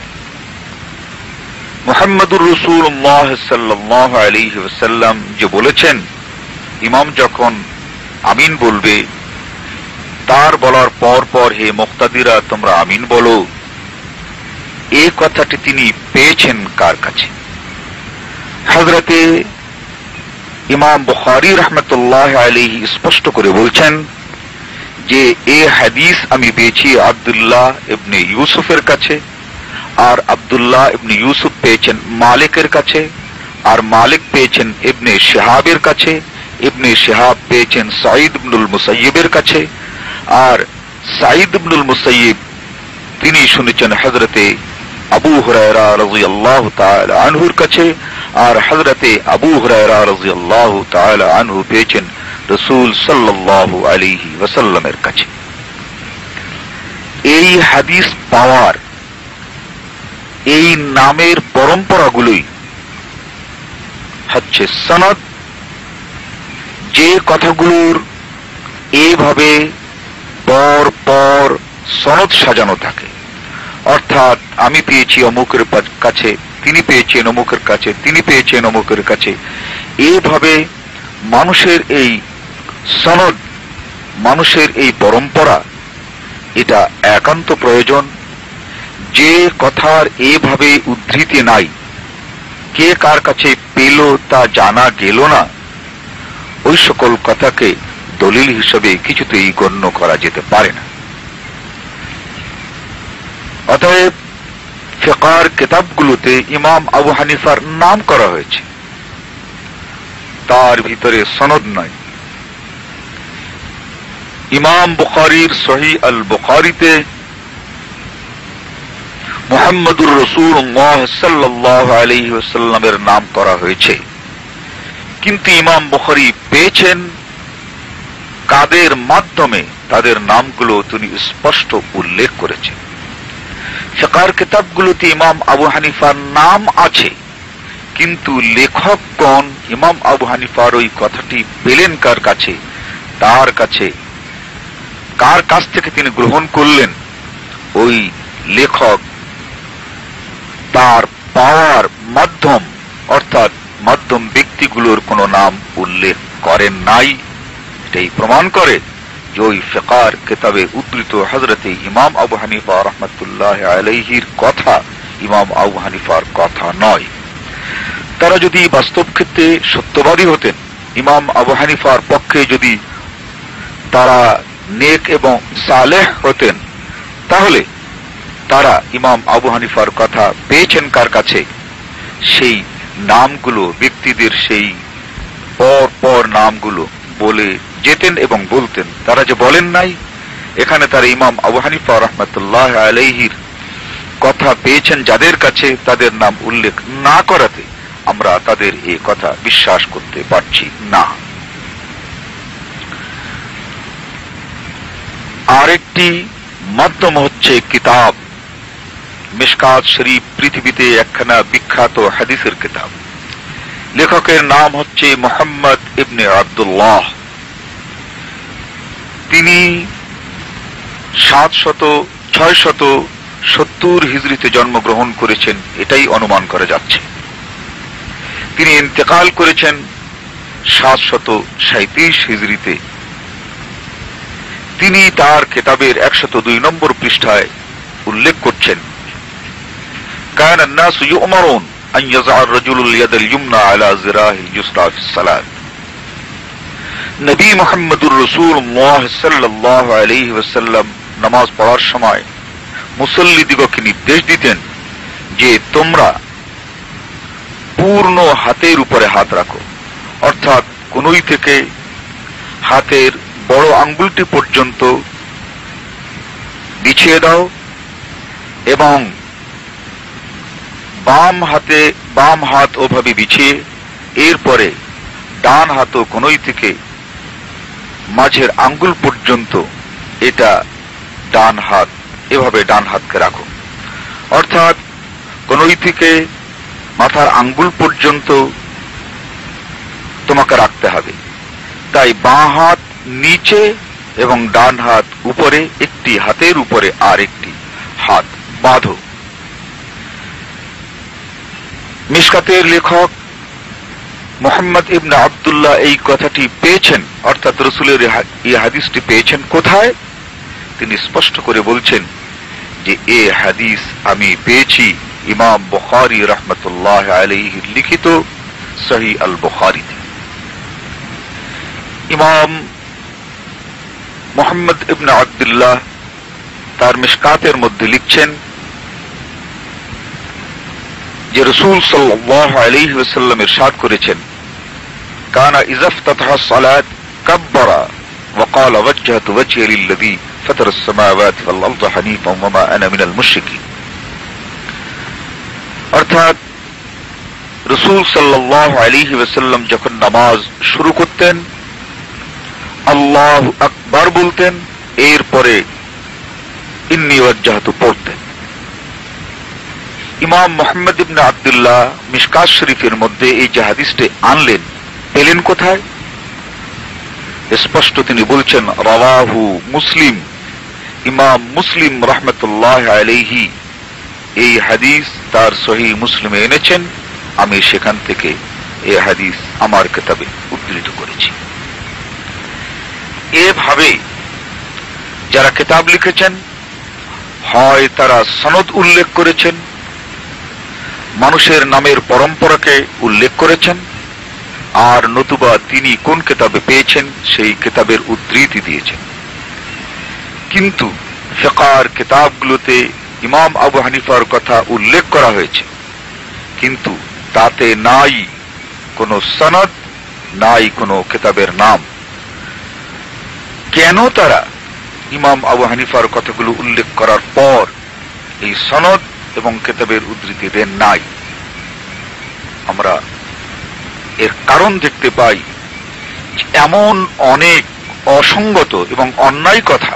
মুহাম্মদুর রাসূলুল্লাহ সাল্লাল্লাহু আলাইহি ওয়াসাল্লাম যে বলেছেন, ইমাম যখন আমিন বলবে তার বলার পর পর হে মুক্তাদিরা তোমরা আমিন বলো, এই কথাটি তিনি পেয়েছেন কার কাছে? হযরতে ইমাম বুখারী রাহমাতুল্লাহ আলাইহি স্পষ্ট করে বলছেন যে এই হাদিস আমি পেয়েছি আব্দুল্লাহ ইবনে ইউসুফের কাছে, আর আব্দুল্লাহ ইবনে ইউসুফ পেয়েছেন মালিকের কাছে, আর মালিক পেয়েছেন ইবনে শিহাবের কাছে, ইবনে শিহাব পেয়েছেন সাঈদ ইবনুল মুসাইয়্যিবের কাছে, আর সাঈদ ইবনুল মুসাইয়্যিব তিনি শুনেছেন হযরতে আবু হুরায়রা রাদিয়াল্লাহু তাআলা আনহুর কাছে, আর হযরতে আবু হুরায়রা রাদিয়াল্লাহু তাআলা আনহু পেয়েছেন রাসূল সাল্লাল্লাহু আলাইহি ওয়াসাল্লামের কাছে। এই হাদিস পাওয়ার এই নামের পরম্পরাগুলোই হচ্ছে সনদ, যে কথাগুলোর এইভাবে পর পর সনদ সাজানো থাকে, অর্থাৎ আমি পেয়েছি অমুকের কাছে, তিনি পেয়েছেন অমুকের কাছে, তিনি পেয়েছেন অমুকের কাছে, এইভাবে মানুষের এই সনদ, মানুষের এই পরম্পরা, এটা একান্ত প্রয়োজন। যে কথার এইভাবে উদ্ধৃতি নাই, কে কার কাছে পেল তা জানা গেল না, ওই সকল কথাকে দলিল হিসেবে কিছুতেই গণ্য করা যেতে পারে না। অতএব ফিকহের কিতাবগুলোতে ইমাম আবু হানিফার নাম করা হয়েছে, তার ভিতরে সনদ নয়। ইমাম বুখারীর সহিহ আল বুখারীতে মুহাম্মদুর রাসূলুল্লাহ সাল্লাল্লাহু আলাইহি ওয়াসাল্লামের নাম করা হয়েছে, কিন্তু ইমাম বুখারী পেয়েছেন কাদের মাধ্যমে, তাদের নামগুলো তিনি স্পষ্ট উল্লেখ করেছেন। ফিকহের কিতাবগুলোতে ইমাম আবু হানিফার নাম আছে, কিন্তু লেখকগণ ইমাম আবু হানিফার ওই কথাটি পেলেন কার কাছে, তার কাছে, কার কাছ থেকে তিনি গ্রহণ করলেন, ওই লেখক তার পাওয়ার মাধ্যম অর্থাৎ মাধ্যম ব্যক্তিগুলোর কোনো নাম উল্লেখ করেন নাই। এটাই প্রমাণ করে যে ওই ফিকহের কিতাবে উদ্ধৃত হযরতে ইমাম আবু হানিফা রাহমাতুল্লাহ আলাইহির কথা ইমাম আবু হানিফার কথা নয়। তারা যদি বাস্তব ক্ষেত্রে সত্যবাদী হতেন, ইমাম আবু হানিফার পক্ষে যদি তারা নেক এবং সালেহ হতেন, তাহলে তারা ইমাম আবু হানিফার কথা পেয়েছেন কার কাছে, সেই নামগুলো, ব্যক্তিদের সেই পর পর নামগুলো বলে যেতেন এবং বলতেন। তারা যে বলেন নাই, এখানে তারা ইমাম আবু হানিফা রাহমাতুল্লাহ আলাইহির কথা পেয়েছেন যাদের কাছে, তাদের নাম উল্লেখ না করাতে আমরা তাদের এই কথা বিশ্বাস করতে পারছি না। আরেকটি মাধ্যম হচ্ছে কিতাব। মিশকাত শরীফ পৃথিবীতে একখানা বিখ্যাত হাদিসের কিতাব। লেখকের নাম হচ্ছে মুহাম্মদ ইবনে আব্দুল্লাহ। তিনি সাতশত ছয়শত সত্তর হিজরিতে জন্মগ্রহণ করেছেন, এটাই অনুমান করা যাচ্ছে। তিনি ইন্তেকাল করেছেন সাতশত সাঁইত্রিশ হিজরিতে। তিনি তার কিতাবের একশত দুই নম্বর পৃষ্ঠায় উল্লেখ করছেন, কানা الناس يؤمرون أن يضع الرجل اليد اليمنى على ذراعه اليسرى في الصلاة। নবী মুহাম্মদুর রাসূলুল্লাহ সাল্লাল্লাহু আলাইহি ওয়াসাল্লাম নামাজ পড়ার সময় মুসল্লিদিগকে নির্দেশ দিতেন যে তোমরা পূর্ণ হাতের উপরে হাত রাখো, অর্থাৎ কনুই থেকে হাতের বড় আঙ্গুলটি পর্যন্ত বিছিয়ে দাও এবং বাম হাতে বাম হাত ওভাবে বিছিয়ে এরপরে ডান হাত ও কনুই থেকে মাঝের আঙ্গুল পর্যন্ত এটা ডান হাত, এভাবে ডান হাতকে রাখো, অর্থাৎ কনুই থেকে মাথার আঙ্গুল পর্যন্ত তোমাকে রাখতে হবে। তাই বাঁ হাত নিচে এবং ডান হাত উপরে, একটি হাতের উপরে আর একটি হাত বাঁধো। মিশকাতের লেখক মুহাম্মদ ইবনে আব্দুল্লাহ এই কথাটি পেয়েছেন, অর্থাৎ রাসূলের এই হাদিসটি পেয়েছেন কোথায়? তিনি স্পষ্ট করে বলছেন যে এই হাদিস আমি পেয়েছি ইমাম বুখারী রাহমাতুল্লাহ আলাইহি লিখিত সহিহ আল বুখারীতে। ইমাম মুহাম্মদ ইবনে আব্দুল্লাহ তার মিশকাতের মধ্যে লিখছেন যে রাসূল সাল্লাল্লাহু আলাইহি ওয়াসাল্লাম ইরশাদ করেছেন, কানা ইযা ইফতাতাহা সালাত কাব্বারা ওয়া ক্বালা ওয়াজহাতু ওয়াজহি লিল্লাযী ফাতারা আস-সামাওয়াতি ওয়াল আরদা হানিফান ওয়া মা আনা মিনাল মুশরিকিন। অর্থাৎ রাসূল সাল্লাল্লাহু আলাইহি ওয়াসাল্লাম যখন নামাজ শুরু করতেন আল্লাহু আকবার বলতেন, এরপরে ইন্নী ওয়াজহাতু পড়তেন। ইমাম মুহাম্মদ ইবনে আব্দুল্লাহ মিশকাত শরীফের মধ্যে এই যে হাদিসটি আনলেন, পেলেন কোথায়? স্পষ্ট তিনি বলছেন রাওয়াহু মুসলিম। ইমাম মুসলিম রাহমাতুল্লাহ আলাইহি এই হাদিস তার সহিহ মুসলিমে এনেছেন, আমি সেখান থেকে এই হাদিস আমার কিতাবে উদ্ধৃত করেছি। এভাবে যারা কিতাব লিখেছেন হয় তারা সনদ উল্লেখ করেছেন, মানুষের নামের পরম্পরাকে উল্লেখ করেছেন, আর নতুবা তিনি কোন কিতাবে পেয়েছেন সেই কিতাবের উদ্ধৃতি দিয়েছেন। কিন্তু ফিকহের কিতাবগুলোতে ইমাম আবু হানিফার কথা উল্লেখ করা হয়েছে, কিন্তু তাতে নাই কোনো সনদ, নাই কোনো কিতাবের নাম। কেন তারা ইমাম আবু হানিফার কথাগুলো উল্লেখ করার পর এই সনদ এবং কিতাবের উদ্ধৃতি দেন নাই? আমরা এর কারণ দেখতে পাই এমন অনেক অসঙ্গত এবং অন্যায় কথা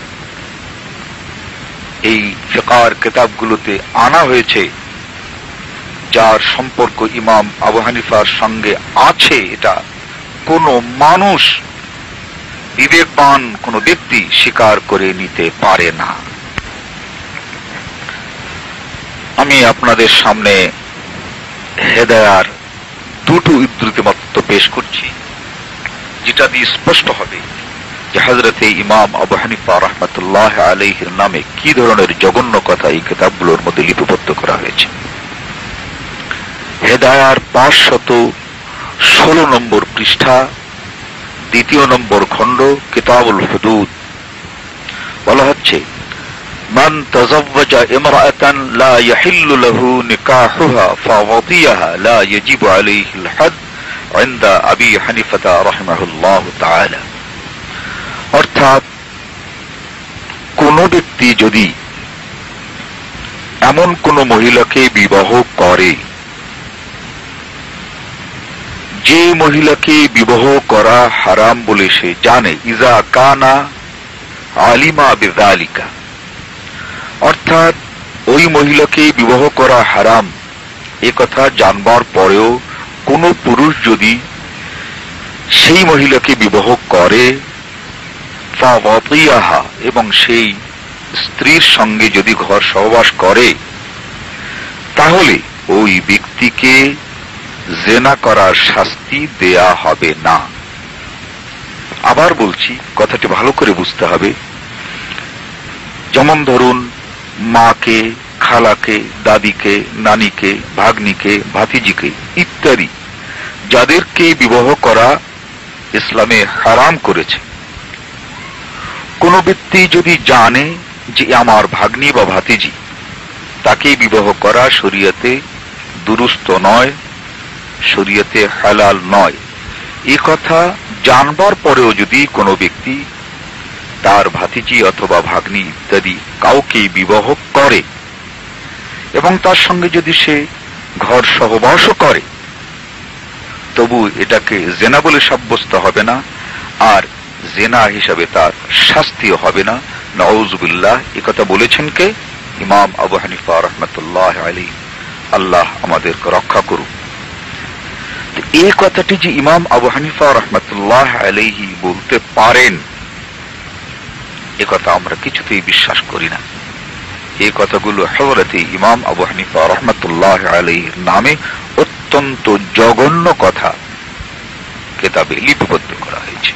এই ফিকহের কিতাবগুলোতে আনা হয়েছে, যার সম্পর্ক ইমাম আবু হানিফার সঙ্গে আছে এটা কোনো মানুষ, বিবেকবান কোনো ব্যক্তি স্বীকার করে নিতে পারে না। আমি আপনাদের সামনে হেদায়ার দুটো উদ্ধৃতি মাত্র পেশ করছি, যেটা দিয়ে স্পষ্ট হবে যে হযরতে ইমাম আবু হানিফা রাহমাতুল্লাহ আলাইহির নামে কি ধরনের জঘন্য কথা এই কিতাবগুলোর মধ্যে লিপিবদ্ধ করা হয়েছে। হেদায়ার পাঁচশত ষোলো নম্বর পৃষ্ঠা, দ্বিতীয় নম্বর খণ্ড, কিতাবুল হুদুদ বলা হচ্ছে, মান তাযাওয়াজা ইমরাআতান লা ইয়াহিল্লু লাহু নিকাহুহা ফাওয়াদিয়াহা লা ইয়াজিবু আলাইহিল হাদ ইনদা আবি হানিফা রাহিমাহুল্লাহু তাআলা। অর্থাৎ কোন ব্যক্তি যদি এমন কোন মহিলাকে বিবাহ করে যে মহিলাকে বিবাহ করা হারাম বলে সে জানে, ইজা কানা আলিমা বিযালিকা, অর্থাৎ ওই মহিলাকে বিবাহ করা হারাম এ কথা জানবার পরেও কোন পুরুষ যদি সেই মহিলাকে বিবাহ করে ফাওয়াতিয়াহা এবং সেই স্ত্রীর সঙ্গে যদি ঘর সহবাস করে, তাহলে ওই ব্যক্তিকে জেনা করার শাস্তি দেয়া হবে না। আবার বলছি, কথাটি ভালো করে বুঝতে হবে। যেমন ধরুন, মাকে, খালাকে, দাদিকে, নানিকে, ভাগ্নিকে, ভাতিজিকে ইত্যাদি যাদেরকে বিবাহ করা ইসলামে হারাম করেছে, কোন ব্যক্তি যদি জানে যে আমার ভাগ্নি বা ভাতিজি, তাকে বিবাহ করা শরীয়তে দুরুস্ত নয়, শরীয়তে হালাল নয়, এ কথা জানবার পরেও যদি কোনো ব্যক্তি তার ভাতিজি অথবা ভাগ্নি ইত্যাদি কাউকে বিবাহ করে এবং তার সঙ্গে যদি সে ঘর সহবাসও করে, তবু এটাকে জেনা বলে সাব্যস্ত হবে না, আর জেনা হিসাবে তার শাস্তিও হবে না। নাউযুবিল্লাহ। এ কথা বলেছেন কে? ইমাম আবু হানিফা রাহমাতুল্লাহ আলাইহি। আল্লাহ আমাদেরকে রক্ষা করুন। এই কথাটি যে ইমাম আবু হানিফা রাহমাতুল্লাহ আলাইহি বলতে পারেন, এ কথা আমরা কিছুতেই বিশ্বাস করি না। এই কথাগুলো হযরতে ইমাম আবু হানিফা রাহমাতুল্লাহ আলাইহির নামে অত্যন্ত জঘন্য কথা কিতাবে লিপিবদ্ধ করা হয়েছে।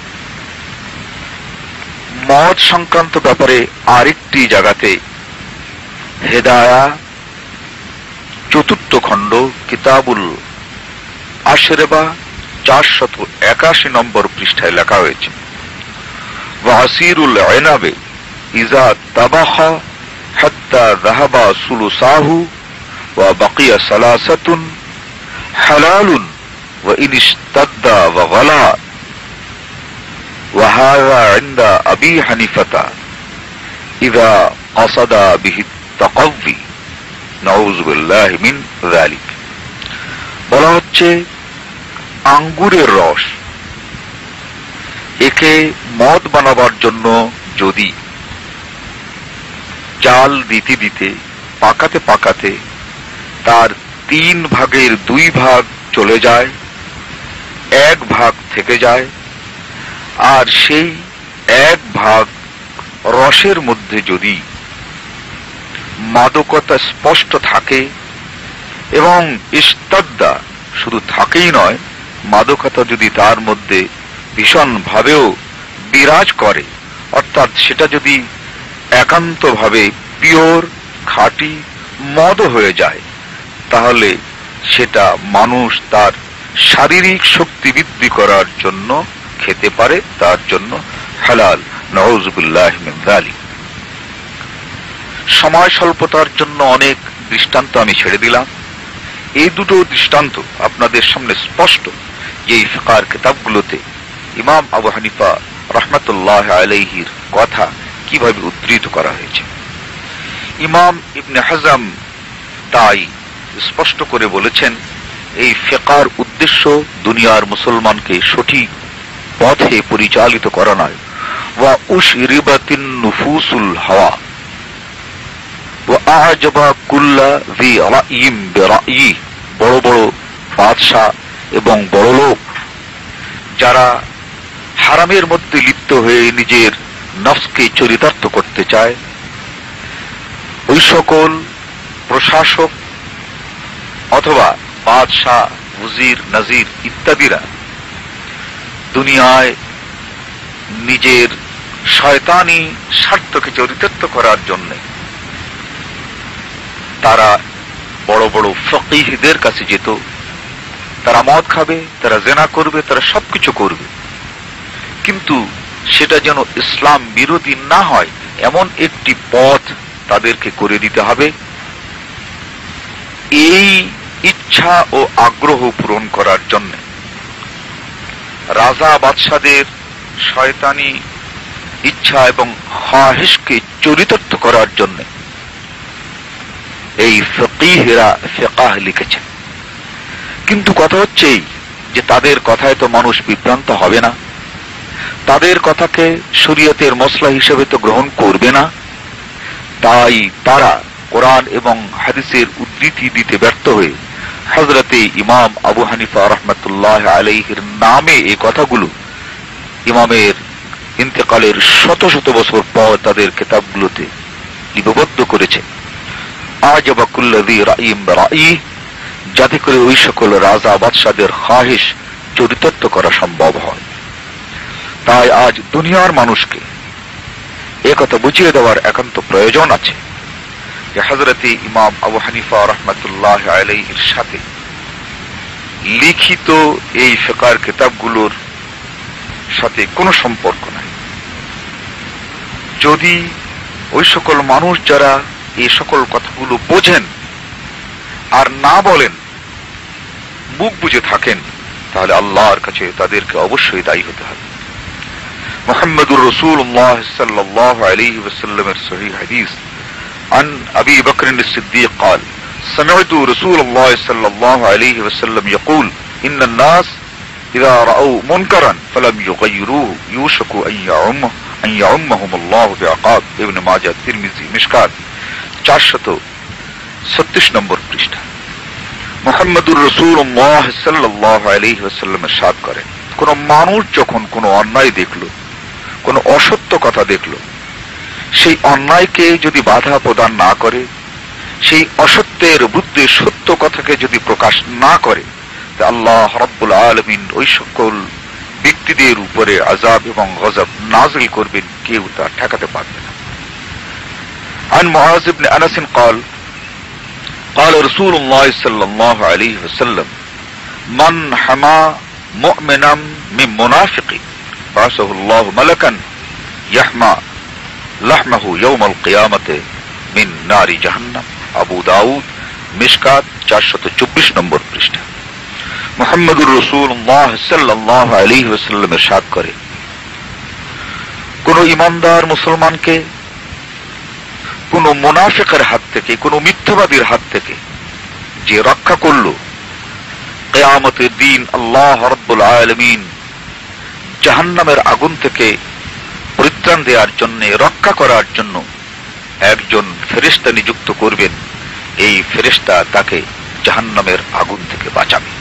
মদ সংক্রান্ত ব্যাপারে আরেকটি জায়গাতে হেদায়া চতুর্থ খণ্ড কিতাবুল আশরেবা চারশত একাশি নম্বর পৃষ্ঠায় লেখা হয়েছে, ওয়াসিরুল ইনাবে ইজা তাবাখা হাত্তা যাহাবা সুলুসাহু ওয়া বাকিয়া সালাসাতুন হালালুন ওয়া ইন ইশতাদ্দা ওয়া গালা ওয়া হাযা ইনদা আবি হানিফাতা ইযা কাসাদা বিহি তাকাওয়ি। নাউযুবিল্লাহি মিন যালিক। বলা হচ্ছে, আঙ্গুরের রস, একে মদ বানাবার জন্য যদি জাল দিতে দিতে পাকাতে পাকাতে তার তিন ভাগের দুই ভাগ চলে যায়, এক ভাগ থেকে যায়, আর সেই এক ভাগ রসের মধ্যে যদি মাদকতা স্পষ্ট থাকে এবং ইস্তাদ্দা শুধু থাকেই নয়, মাদকতা যদি তার মধ্যে ভীষণ ভাবেও বিরাজ করে, অর্থাৎ সেটা যদি একান্ত ভাবে পিওর খাঁটি মদ হয়ে যায়, তাহলে সেটা মানুষ তার শারীরিক শক্তি বৃদ্ধি করার জন্য খেতে পারে, তার জন্য হালাল। নাউযুবিল্লাহি মিন যালিক। সময় স্বল্পতার জন্য অনেক দৃষ্টান্ত আমি ছেড়ে দিলাম। এই দুটো দৃষ্টান্ত আপনাদের সামনে স্পষ্ট যে এই ফিকহের কিতাবগুলোতে ইমাম আবু হানিফা রাহমাতুল্লাহ আলাইহির কথা কিভাবে উদ্ধৃত করা হয়েছে। ইমাম ইবনে হাজম তাই স্পষ্ট করে বলেছেন, এই ফিকহের উদ্দেশ্য দুনিয়ার মুসলমানকে সঠিক পথে পরিচালিত করা নয়। ওয়া উশরিবাতিন নুফুসুল হাওয়া ওয়া আ'জাবা কুল্লা যী রাইয়িন বিরাইয়ি। বড় বড় বাদশা এবং বড় লোক যারা হারামের মধ্যে লিপ্ত হয়ে নিজের নফসকে চরিতার্থ করতে চায়, ওই সকল প্রশাসক অথবা বাদশাহ, উজির, নাজির ইত্যাদিরা দুনিয়ায় নিজের শয়তানি স্বার্থকে চরিতার্থ করার জন্য তারা বড় বড় ফকিহদের কাছে যেত। তারা মদ খাবে, তারা জেনা করবে, তারা সবকিছু করবে, কিন্তু সেটা যেন ইসলাম বিরোধী না হয় এমন একটি পথ তাদেরকে করে দিতে হবে। এই ইচ্ছা ও আগ্রহ পূরণ করার জন্য রাজা বাদশাদের শয়তানি ইচ্ছা এবং খাহিশকে চরিতার্থ করার জন্য এই ফকিহরা ফিকহ লিখেছেন। কিন্তু কথা হচ্ছে এই যে তাদের কথায় তো মানুষ বিভ্রান্ত হবে না, তাদের কথাকে শরীয়তের মসলা হিসেবে তো গ্রহণ করবে না। তাই তারা কোরআন এবং হাদিসের উদ্ধৃতি দিতে ব্যর্থ হয়ে হযরতে ইমাম আবু হানিফা রাহমাতুল্লাহ আলাইহির নামে এই কথাগুলো ইমামের ইন্তেকালের শত শত বছর পর তাদের কিতাবগুলোতে লিপিবদ্ধ করেছে। আজাবা কুল্লাযী রাইম রাই, যাতে করে ওই সকল রাজা বাদশাদের খাহিশ চরিতার্থ করা সম্ভব হয়। তাই আজ দুনিয়ার মানুষকে একথা বুঝিয়ে দেওয়ার একান্ত প্রয়োজন আছে যে হযরতে ইমাম আবু হানিফা রাহমাতুল্লাহ আলাইহির সাথে লিখিত এই ফিকহের কিতাবগুলোর সাথে কোনো সম্পর্ক নাই। যদি ওই সকল মানুষ যারা এই সকল কথাগুলো বোঝেন আর না বলেন, মুখ বুঝে থাকেন, তাহলে আল্লাহর কাছে তাদেরকে অবশ্যই দায়ী হতে হবে। মুহাম্মদুর রাসূলুল্লাহ সাল্লাল্লাহু আলাইহি ওয়াসাল্লামের সহিহ হাদিস عن أبي بكر الصديق قال سمعت رسول الله صلى الله عليه وسلم يقول إن الناس إذا رأوا منكرا فلم يغيروه يوشك أن يعمه أن يعمهم الله بعقاب। ابن ماجه তিরমিজি মিশকাত চারশত ছত্রিশ নম্বর পৃষ্ঠা। মুহাম্মদুর রাসূলুল্লাহ সাল্লাল্লাহু আলাইহি ওয়াসাল্লাম ইরশাদ করেন, কোন মানুষ যখন কোন অন্যায় দেখলো, কোন অসত্য কথা দেখলো, সেই অন্যায়কে যদি বাধা প্রদান না করে, সেই অসত্যের বিরুদ্ধে সত্য কথাকে যদি প্রকাশ না করে, তা আল্লাহ রাব্বুল আলামিন ওই সকল ব্যক্তিদের উপরে আযাব এবং গজব নাযিল করবেন, কেউ তা ঠেকাতে পারবে না। عن معاذ بن أنس قال قال رسول الله صلى الله عليه وسلم من حمى مؤمنا من منافق بعثه الله ملكا يحمى لحمه يوم القيامة من نار جهنم। আবু দাউদ মিশকাত চারশত চব্বিশ নম্বর পৃষ্ঠা। মুহাম্মদুর রাসূলুল্লাহ সাল্লাল্লাহু আলাইহি ওয়াসাল্লাম ইরশাদ করে, কোন ঈমানদার মুসলমানকে কোন মুনাফিকের হাত থেকে, কোন মিথ্যাবাদীর হাত থেকে যে রক্ষা করল, কিয়ামতের দিন আল্লাহ রাব্বুল আলামিন জাহান্নামের আগুন থেকে পরিত্রাণ দেওয়ার জন্য, রক্ষা করার জন্য একজন ফেরেশতা নিযুক্ত করবেন। এই ফেরেশতা তাকে জাহান্নামের আগুন থেকে বাঁচাবে।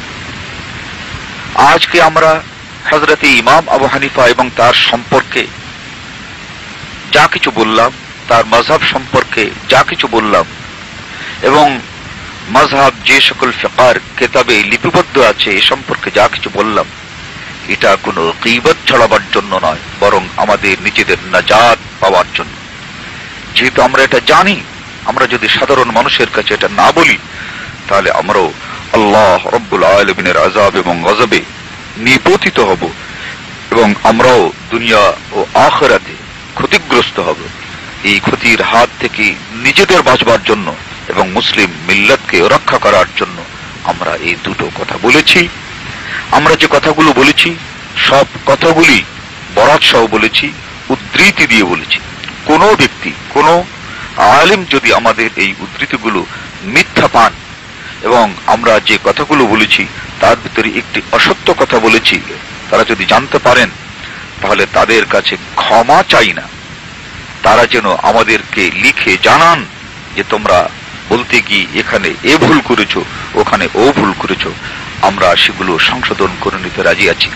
আজকে আমরা হযরতে ইমাম আবু হানিফা এবং তার সম্পর্কে যা কিছু বললাম, তার মাযহাব সম্পর্কে যা কিছু বললাম, এবং মাযহাব যে সকল ফিকহের কিতাবে লিপিবদ্ধ আছে এ সম্পর্কে যা কিছু বললাম, এটা কোনো গীবত ছড়াবার জন্য নয়, বরং আমাদের নিজেদের নাজাত পাওয়ার জন্য। যেহেতু আমরা এটা জানি, আমরা যদি সাধারণ মানুষের কাছে এটা না বলি, তাহলে আমরাও আল্লাহ রাব্বুল আলামিনের আযাব এবং গজবে নিপতিত হব, এবং আমরাও দুনিয়া ও আখিরাতে ক্ষতিগ্রস্ত হব। এই ক্ষতির হাত থেকে নিজেদের বাঁচবার জন্য এবং মুসলিম মিল্লাতকে রক্ষা করার জন্য আমরা এই দুটো কথা বলেছি। আমরা যে কথাগুলো বলেছি সব কথাগুলি বরাত সহ বলেছি, উদ্ধৃতি দিয়ে বলেছি। কোন ব্যক্তি, কোন আলেম যদি আমাদের এই উদ্ধৃতিগুলো মিথ্যা পান এবং আমরা যে কথাগুলো বলেছি তার ভিতরে একটি অসত্য কথা বলেছি, তারা যদি জানতে পারেন, তাহলে তাদের কাছে ক্ষমা চাই না, তারা যেন আমাদেরকে লিখে জানান যে তোমরা বলতে গিয়ে এখানে এ ভুল করেছো, ওখানে ও ভুল করেছো। আমরা সেগুলো সংশোধন করে নিতে রাজি আছি।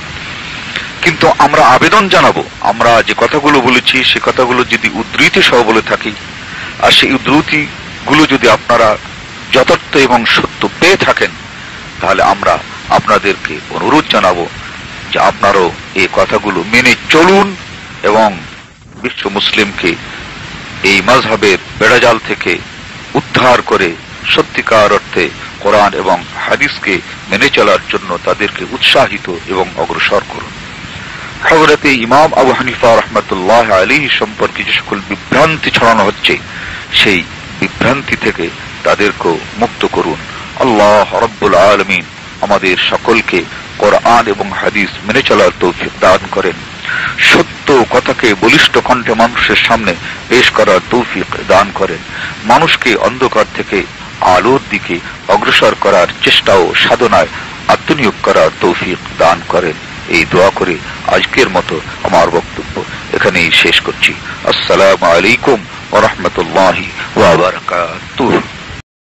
কিন্তু আমরা আবেদন জানাবো, আমরা যে কথাগুলো বলেছি সে কথাগুলো যদি উদ্ধৃতি সহ বলে থাকি, আর সেই উদ্ধৃতি গুলো যদি আপনারা যথার্থ এবং সত্য পেয়ে থাকেন, তাহলে আমরা আপনাদেরকে অনুরোধ জানাবো যে আপনারাও এই কথাগুলো মেনে চলুন এবং বিশ্ব মুসলিমকে এই মাযহাবের বেড়াজাল থেকে উদ্ধার করে সত্যিকার অর্থে কোরআন এবং হাদিসকে মেনে চলার জন্য তাদেরকে উৎসাহিত এবং অগ্রসর করুন। হযরতে ইমাম আবু হানিফা রাহমাতুল্লাহ আলাইহি সম্পর্কে যে সকল বিভ্রান্তি ছড়ানো হচ্ছে, সেই বিভ্রান্তি থেকে তাদেরকে মুক্ত করুন। আল্লাহ রাব্বুল আলামিন আমাদের সকলকে কোরআন এবং হাদিস মেনে চলার তৌফিক দান করেন, সত্য কথাকে বলিষ্ঠ কণ্ঠে মানুষের সামনে পেশ করার তৌফিক দান করেন, মানুষকে অন্ধকার থেকে আলোর দিকে অগ্রসর করার চেষ্টা ও সাধনায় আত্মনিয়োগ করার তৌফিক দান করেন। এই দোয়া করে আজকের মতো আমার বক্তব্য এখানেই শেষ করছি। আসসালামু আলাইকুম ওয়া রাহমাতুল্লাহি ওয়া বারাকাতুহু।